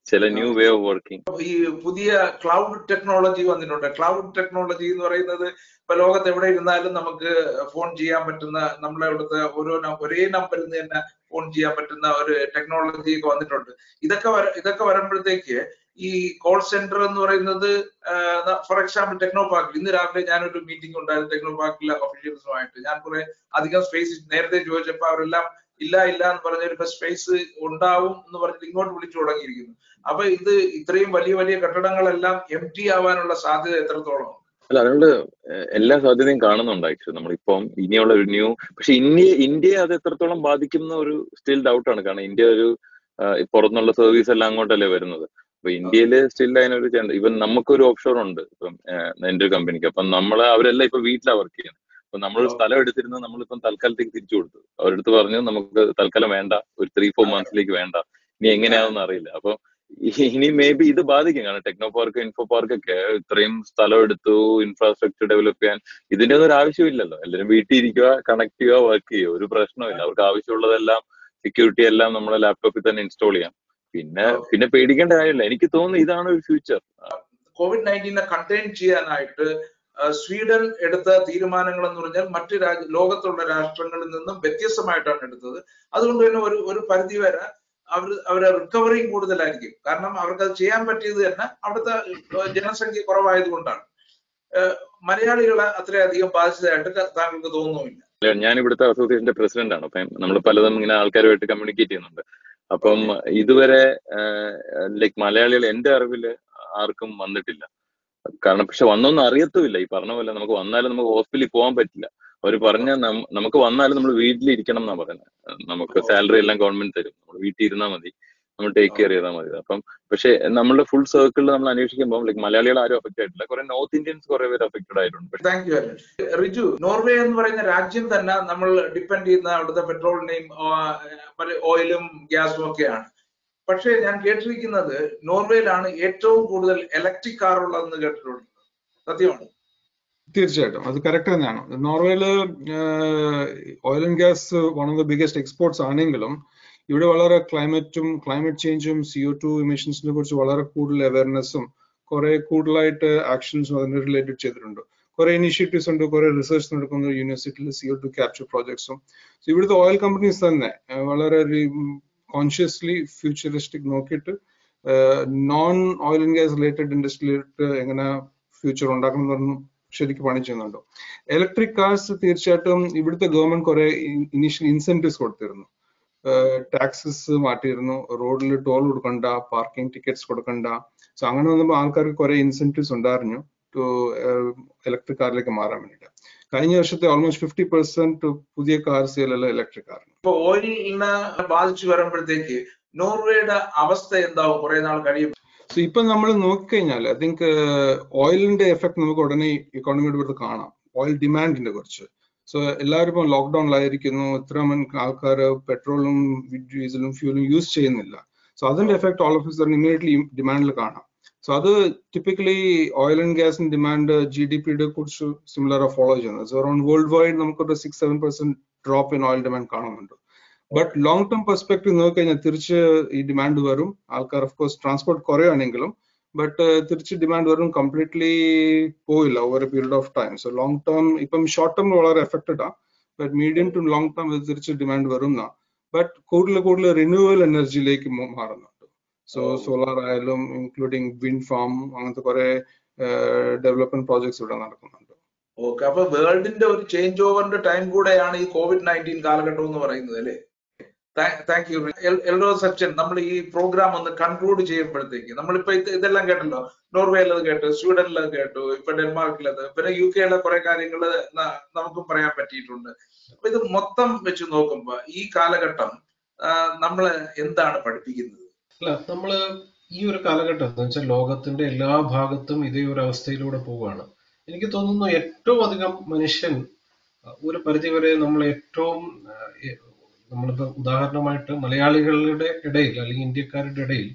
ചില ന്യൂ വേ ഓഫ് വർക്കിംഗ്. ഈ പുതിയ ക്ലൗഡ് ടെക്നോളജി വന്നിട്ടുണ്ട്. ക്ലൗഡ് ടെക്നോളജി എന്ന് പറയുന്നത് ഇപ്പൊ ലോകത്ത് എവിടെ ഇരുന്നാലും നമുക്ക് ഫോൺ ചെയ്യാൻ പറ്റുന്ന, നമ്മളെ അവിടുത്തെ ഓരോ ഒരേ നമ്പറിൽ നിന്ന് തന്നെ ഫോൺ ചെയ്യാൻ പറ്റുന്ന ഒരു ടെക്നോളജി ഒക്കെ വന്നിട്ടുണ്ട്. ഇതൊക്കെ വര ഇതൊക്കെ വരുമ്പോഴത്തേക്ക് ഈ കോൾ സെന്റർ എന്ന് പറയുന്നത്, ഫോർ എക്സാമ്പിൾ ടെക്നോ പാർക്കിൽ ഇന്ന് രാവിലെ ഞാനൊരു മീറ്റിംഗ് ഉണ്ടായിരുന്നു ടെക്നോ പാർക്കിലെ ഒഫീഷ്യൽസുമായിട്ട്. ഞാൻ കുറെ അധികം സ്പേസ് നേരത്തെ ചോദിച്ചപ്പോൾ അവരെല്ലാം ഇല്ല ഇല്ല എന്ന് പറഞ്ഞ ഇപ്പൊ സ്പേസ് ഉണ്ടാവും എന്ന് പറഞ്ഞിട്ട് ഇങ്ങോട്ട് വിളിച്ചു തുടങ്ങിയിരിക്കുന്നു. അപ്പൊ ഇത് ഇത്രയും വലിയ വലിയ കെട്ടിടങ്ങളെല്ലാം എം ടി ആവാനുള്ള സാധ്യത എത്രത്തോളം? അല്ല, അതുകൊണ്ട് എല്ലാ സാധ്യതയും കാണുന്നുണ്ട് ആക്ച്വലി. നമ്മളിപ്പം ഇനിയുള്ള ഒരു ന്യൂ, പക്ഷെ ഇന്ത്യ ഇന്ത്യയെ അത് എത്രത്തോളം ബാധിക്കുന്ന ഒരു സ്റ്റിൽ ഡൗട്ടാണ്. കാരണം ഇന്ത്യ ഒരു പുറത്തുനിന്നുള്ള സർവീസ് എല്ലാം അങ്ങോട്ടല്ലേ വരുന്നത്. അപ്പൊ ഇന്ത്യയില് സ്റ്റിൽ അതിനൊരു ഇവൻ നമുക്കൊരു ഓപ്ഷോർ ഉണ്ട് ഇപ്പം എന്റെ ഒരു കമ്പനിക്ക്. അപ്പൊ നമ്മള് അവരെല്ലാം ഇപ്പൊ വീട്ടിലാണ് വർക്ക് ചെയ്യുന്നത്. അപ്പൊ നമ്മൾ സ്ഥലം എടുത്തിരുന്നത് നമ്മളിപ്പം തൽക്കാലത്തേക്ക് തിരിച്ചു കൊടുത്തു. അവരെടുത്ത് പറഞ്ഞു നമുക്ക് തൽക്കാലം വേണ്ട, ഒരു ത്രീ ഫോർ മന്ത്സിലേക്ക് വേണ്ട, ഇനി എങ്ങനെയാണെന്ന് അറിയില്ല. അപ്പൊ ഇനി മേ ബി ഇത് ബാധിക്കും. കാരണം ടെക്നോ പാർക്ക്, ഇൻഫോ പാർക്കൊക്കെ ഇത്രയും സ്ഥലം എടുത്തു ഇൻഫ്രാസ്ട്രക്ചർ ഡെവലപ്പ് ചെയ്യാൻ, ഇതിന്റെ ഒന്നും ഒരു ആവശ്യമില്ലല്ലോ. എല്ലാവരും വീട്ടിൽ ഇരിക്കുക, കണക്ട് ചെയ്യുക, വർക്ക് ചെയ്യുക, ഒരു പ്രശ്നമില്ല. അവർക്ക് ആവശ്യമുള്ളതെല്ലാം സെക്യൂരിറ്റി എല്ലാം നമ്മുടെ ലാപ്ടോപ്പിൽ തന്നെ ഇൻസ്റ്റാൾ ചെയ്യാം. പിന്നെ പിന്നെ പേടിക്കേണ്ട കാര്യമില്ല. എനിക്ക് തോന്നുന്നു ഇതാണ് ഒരു ഫ്യൂച്ചർ. കോവിഡ് നയൻറ്റീനെ കണ്ടെയ്ൻ ചെയ്യാനായിട്ട് സ്വീഡൻ എടുത്ത തീരുമാനങ്ങൾ എന്ന് പറഞ്ഞാൽ മറ്റ് രാജ്യ ലോകത്തുള്ള രാഷ്ട്രങ്ങളിൽ നിന്നും വ്യത്യസ്തമായിട്ടാണ് എടുത്തത്. അതുകൊണ്ട് തന്നെ ഒരു ഒരു പരിധി വരെ അവർ അവരെ റിക്കവറിയും കൂടുതലായിരിക്കും. കാരണം അവർക്ക് അത് ചെയ്യാൻ പറ്റിയത് തന്നെ അവിടുത്തെ ജനസംഖ്യ കുറവായത് കൊണ്ടാണ്. മലയാളികളെ അത്രയധികം ബാധിച്ചതായിട്ട് താങ്കൾക്ക് തോന്നുന്നില്ല? ഞാൻ ഇവിടുത്തെ അസോസിയേഷന്റെ പ്രസിഡന്റ് ആണ്. അപ്പം നമ്മൾ പലതും ഇങ്ങനെ ആൾക്കാരുമായിട്ട് കമ്മ്യൂണിക്കേറ്റ് ചെയ്യുന്നുണ്ട്. അപ്പം ഇതുവരെ ലൈക്ക് മലയാളികൾ എന്റെ അറിവില് ആർക്കും വന്നിട്ടില്ല. കാരണം പക്ഷെ വന്നൊന്നും അറിയത്തുമില്ല. ഈ പറഞ്ഞ പോലെ നമുക്ക് വന്നാലും നമുക്ക് ഹോസ്പിറ്റലിൽ പോകാൻ പറ്റില്ല. അവർ പറഞ്ഞ നമുക്ക് വന്നാലും നമ്മൾ വീട്ടിലിരിക്കണം എന്നാ പറയുന്നത്. നമുക്ക് സാലറി എല്ലാം ഗവൺമെന്റ് തരും, നമ്മൾ വീട്ടിൽ ഇരുന്നാൽ മതി, നമ്മൾ ടേക്ക് കെയർ ചെയ്താൽ മതി. അപ്പം പക്ഷെ നമ്മളുടെ ഫുൾ സർക്കിളിൽ നമ്മൾ അന്വേഷിക്കുമ്പോൾ ലൈക്ക് മലയാളികൾ ആരും അഫക്ട് ആയിട്ടില്ല. കുറെ നോർത്ത് ഇന്ത്യൻസ് കുറെ പേര് അഫക്റ്റഡ് ആയിട്ടുണ്ട്. Thank you Riju. നോർവേ എന്ന് പറയുന്ന രാജ്യം തന്നെ നമ്മൾ ഡിപ്പെൻഡ് ചെയ്യുന്ന അവിടുത്തെ പെട്രോളിനെയും ഓയിലും ഗ്യാസും ഒക്കെയാണ്. പക്ഷേ ഞാൻ കേട്ടിരിക്കുന്നത് നോർവേയിലാണ് ഏറ്റവും കൂടുതൽ ഇലക്ട്രിക് കാർ ഉള്ളതെന്ന് കേട്ടിട്ടുണ്ട്. സത്യമാണ്? തീർച്ചയായിട്ടും അത് കറക്റ്റ് തന്നെയാണ്. നോർവേയില് oil and gas one of the biggest exports ആണെങ്കിലും ഇവിടെ വളരെ ക്ലൈമറ്റും ക്ലൈമറ്റ് ചേഞ്ചും സി ഒ ടു ഇമിഷൻസിനെ കുറിച്ച് വളരെ കൂടുതൽ അവയർനെസ്സും കുറെ കൂടുതലായിട്ട് ആക്ഷൻസും അതിന് റിലേറ്റഡ് ചെയ്തിട്ടുണ്ട്. കുറെ ഇനിഷ്യേറ്റീവ്സ് ഉണ്ട്, കുറെ റിസർച്ച് നടക്കുന്ന യൂണിവേഴ്സിറ്റിയിൽ സി ഒ ടു ക്യാപ്ചർ പ്രോജക്ട്സും. ഇവിടുത്തെ ഓയിൽ കമ്പനീസ് തന്നെ വളരെ കോൺഷ്യസ്ലി ഫ്യൂച്ചറിസ്റ്റിക് നോക്കിയിട്ട് non oil and gas related ഇൻഡസ്ട്രിയിലിട്ട് എങ്ങനെ ഫ്യൂച്ചർ ഉണ്ടാക്കണം എന്ന് പറഞ്ഞു ശരിക്കും പണി ചെയ്യുന്നുണ്ടോ. ഇലക്ട്രിക് കാർസ് തീർച്ചയായിട്ടും ഇവിടുത്തെ ഗവൺമെന്റ് കുറെ ഇനീഷ്യൽ ഇൻസെന്റീവ്സ് കൊടുത്തിരുന്നു. ടാക്സസ് മാറ്റിയിരുന്നു, റോഡിൽ ടോൾ കൊടുക്കണ്ട, പാർക്കിംഗ് ടിക്കറ്റ്സ് കൊടുക്കണ്ട. സോ അങ്ങനെ വന്നപ്പോൾ ആൾക്കാർക്ക് കുറെ ഇൻസെന്റീവ്സ് ഉണ്ടായിരുന്നു ടു ഇലക്ട്രിക് കാറിലേക്ക് മാറാൻ വേണ്ടിയിട്ട്. കഴിഞ്ഞ വർഷത്തെ ഓൾമോസ്റ്റ് ഫിഫ്റ്റി പെർസെന്റ് പുതിയ കാർ സെയിലെല്ലാം ഇലക്ട്രിക് കാറാണ്. ഇപ്പൊ ഓയിലിനെ ബാധിച്ചു വരുമ്പോഴത്തേക്ക് നോർവേയുടെ അവസ്ഥ എന്താവും കുറെ നാൾ കഴിയും? സോ ഇപ്പൊ നമ്മൾ നോക്കിക്കഴിഞ്ഞാൽ ഐ തിങ്ക് ഓയിലിന്റെ എഫക്ട് നമുക്ക് ഉടനെ ഇക്കോണമിയുടെ പുറത്ത് കാണാം. ഓയിൽ ഡിമാൻഡിന്റെ കുറിച്ച്. സോ എല്ലാവരും ഇപ്പം ലോക്ക്ഡൌണിലായിരിക്കുന്നു, ഇത്ര ആൾക്കാർ പെട്രോളും ഡീസലും ഫ്യൂലും യൂസ് ചെയ്യുന്നില്ല. സോ അതിന്റെ effect all of sudden immediately ഡിമാൻഡിൽ കാണാം. സോ അത് ടിപ്പിക്കലി ഓയിൽ ആൻഡ് ഗ്യാസിന്റെ ഡിമാൻഡ് ജി ഡി പിയുടെ കുറിച്ച് സിമിലർ ഫോളോ ചെയ്യുന്നത്. സോ അറൌണ്ട് വേൾഡ് വൈഡ് നമുക്കൊരു six seven percent drop in oil demand കാണുന്നുണ്ട്. ബട്ട് ലോങ് ടേം പെർസ്പെക്ടീവ് നോക്കിക്കഴിഞ്ഞാൽ തിരിച്ച് ഈ ഡിമാൻഡ് വരും. ആൾക്കാർ ഓഫ് കോഴ്സ് ട്രാൻസ്പോർട്ട് കുറയുകയാണെങ്കിലും ബട്ട് തിരിച്ച് ഡിമാൻഡ് വരും. കംപ്ലീറ്റ്ലി പോയില്ല over a period of time. So long term ഇപ്പം ഷോർട്ട് ടേം വളരെ എഫക്റ്റഡ് ആണ്. But medium to long term ഇത് തിരിച്ച് ഡിമാൻഡ് വരും എന്നാ. ബട്ട് കൂടുതൽ കൂടുതൽ റിന്യൂവൽ എനർജിയിലേക്ക് മാറുന്നുണ്ട്. സോ സോളാർ ആയാലും ഇൻക്ലൂഡിങ് വിൻഡ് ഫാം അങ്ങനത്തെ കുറെ ഡെവലപ്മെന്റ് പ്രോജക്ട്സ് ഇവിടെ നടക്കുന്നുണ്ട്. ഓക്കെ, അപ്പൊ വേൾഡിന്റെ ഒരു ചേഞ്ച് ഓവറിന്റെ ടൈം കൂടെയാണ് ഈ കോവിഡ് നയൻറ്റീൻ കാലഘട്ടം എന്ന് പറയുന്നത് അല്ലേ? Thank you Eldo Sachin. നമ്മൾ ഈ പ്രോഗ്രാം ഒന്ന് കൺക്ലൂഡ് ചെയ്യുമ്പോഴത്തേക്ക് നമ്മളിപ്പോ ഇതെല്ലാം കേട്ടല്ലോ. നോർവേയിലത് കേട്ടു, സ്വീഡനിലത് കേട്ടു, ഇപ്പൊ ഡെൻമാർക്കിലത്, പിന്നെ യു കെയിലെ കുറെ കാര്യങ്ങൾ നമുക്കും പറയാൻ പറ്റിയിട്ടുണ്ട്. അപ്പൊ ഇത് മൊത്തം വെച്ച് നോക്കുമ്പോ ഈ കാലഘട്ടം നമ്മള് എന്താണ് പഠിപ്പിക്കുന്നത്? അല്ല, നമ്മള് ഈ ഒരു കാലഘട്ടം എന്ന് വെച്ചാൽ ലോകത്തിന്റെ എല്ലാ ഭാഗത്തും ഇതേ ഒരു അവസ്ഥയിലൂടെ പോവുകയാണ്. എനിക്ക് തോന്നുന്നു ഏറ്റവും അധികം മനുഷ്യൻ ഒരു പരിധിവരെ നമ്മൾ ഏറ്റവും നമ്മളിപ്പോ ഉദാഹരണമായിട്ട് മലയാളികളുടെ ഇടയിൽ അല്ലെങ്കിൽ ഇന്ത്യക്കാരുടെ ഇടയിൽ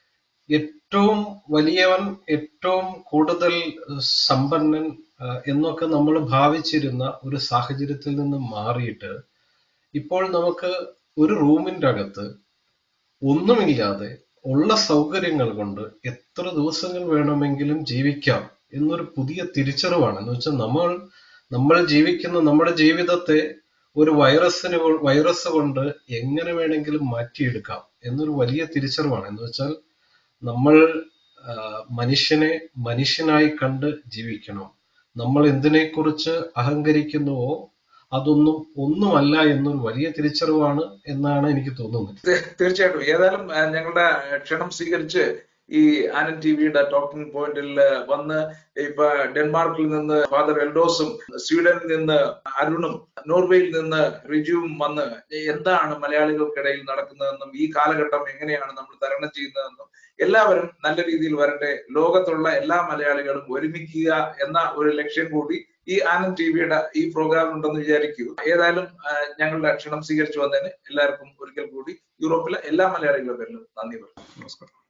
ഏറ്റവും വലിയവൻ, ഏറ്റവും കൂടുതൽ സമ്പന്നൻ എന്നൊക്കെ നമ്മൾ ഭാവിച്ചിരുന്ന ഒരു സാഹചര്യത്തിൽ നിന്ന് മാറിയിട്ട് ഇപ്പോൾ നമുക്ക് ഒരു റൂമിന്റെ അകത്ത് ഒന്നുമില്ലാതെ ഉള്ള സൗകര്യങ്ങൾ കൊണ്ട് എത്ര ദിവസങ്ങൾ വേണമെങ്കിലും ജീവിക്കാം എന്നൊരു പുതിയ തിരിച്ചറിവാണ്. എന്ന് വെച്ചാൽ നമ്മൾ നമ്മൾ ജീവിക്കുന്ന നമ്മുടെ ജീവിതത്തെ ഒരു വൈറസിന് വൈറസ് കൊണ്ട് എങ്ങനെ വേണമെങ്കിലും മാറ്റിയെടുക്കാം എന്നൊരു വലിയ തിരിച്ചറിവാണ്. എന്ന് വെച്ചാൽ നമ്മൾ മനുഷ്യനെ മനുഷ്യനായി കണ്ട് ജീവിക്കണം. നമ്മൾ എന്തിനെക്കുറിച്ച് അഹങ്കരിക്കുന്നുവോ അതൊന്നും ഒന്നുമല്ല എന്നൊരു വലിയ തിരിച്ചറിവാണ് എന്നാണ് എനിക്ക് തോന്നുന്നത്. തീർച്ചയായിട്ടും. ഏതായാലും ഞങ്ങളുടെ ക്ഷണം സ്വീകരിച്ച് ഈ ആനന്ദ് ടിവിയുടെ ടോക്കിംഗ് പോയിന്റിൽ വന്ന് ഇപ്പൊ ഡെൻമാർക്കിൽ നിന്ന് ഫാദർ എൽഡോസും സ്വീഡനിൽ നിന്ന് അരുണും നോർവേയിൽ നിന്ന് റിജുവും വന്ന് എന്താണ് മലയാളികൾക്കിടയിൽ നടക്കുന്നതെന്നും ഈ കാലഘട്ടം എങ്ങനെയാണ് നമ്മൾ തരണം ചെയ്യുന്നതെന്നും എല്ലാവരും നല്ല രീതിയിൽ വരട്ടെ, ലോകത്തുള്ള എല്ലാ മലയാളികളും ഒരുമിക്കുക എന്ന ഒരു ലക്ഷ്യം കൂടി ഈ ആനന്ദ് ടിവിയുടെ ഈ പ്രോഗ്രാം ഉണ്ടെന്ന് വിചാരിക്കൂ. ഏതായാലും ഞങ്ങളുടെ ക്ഷണം സ്വീകരിച്ചു വന്നതിന് എല്ലാവർക്കും ഒരിക്കൽ കൂടി യൂറോപ്പിലെ എല്ലാ മലയാളികളുടെ പേരിലും നന്ദി പറഞ്ഞു. നമസ്കാരം.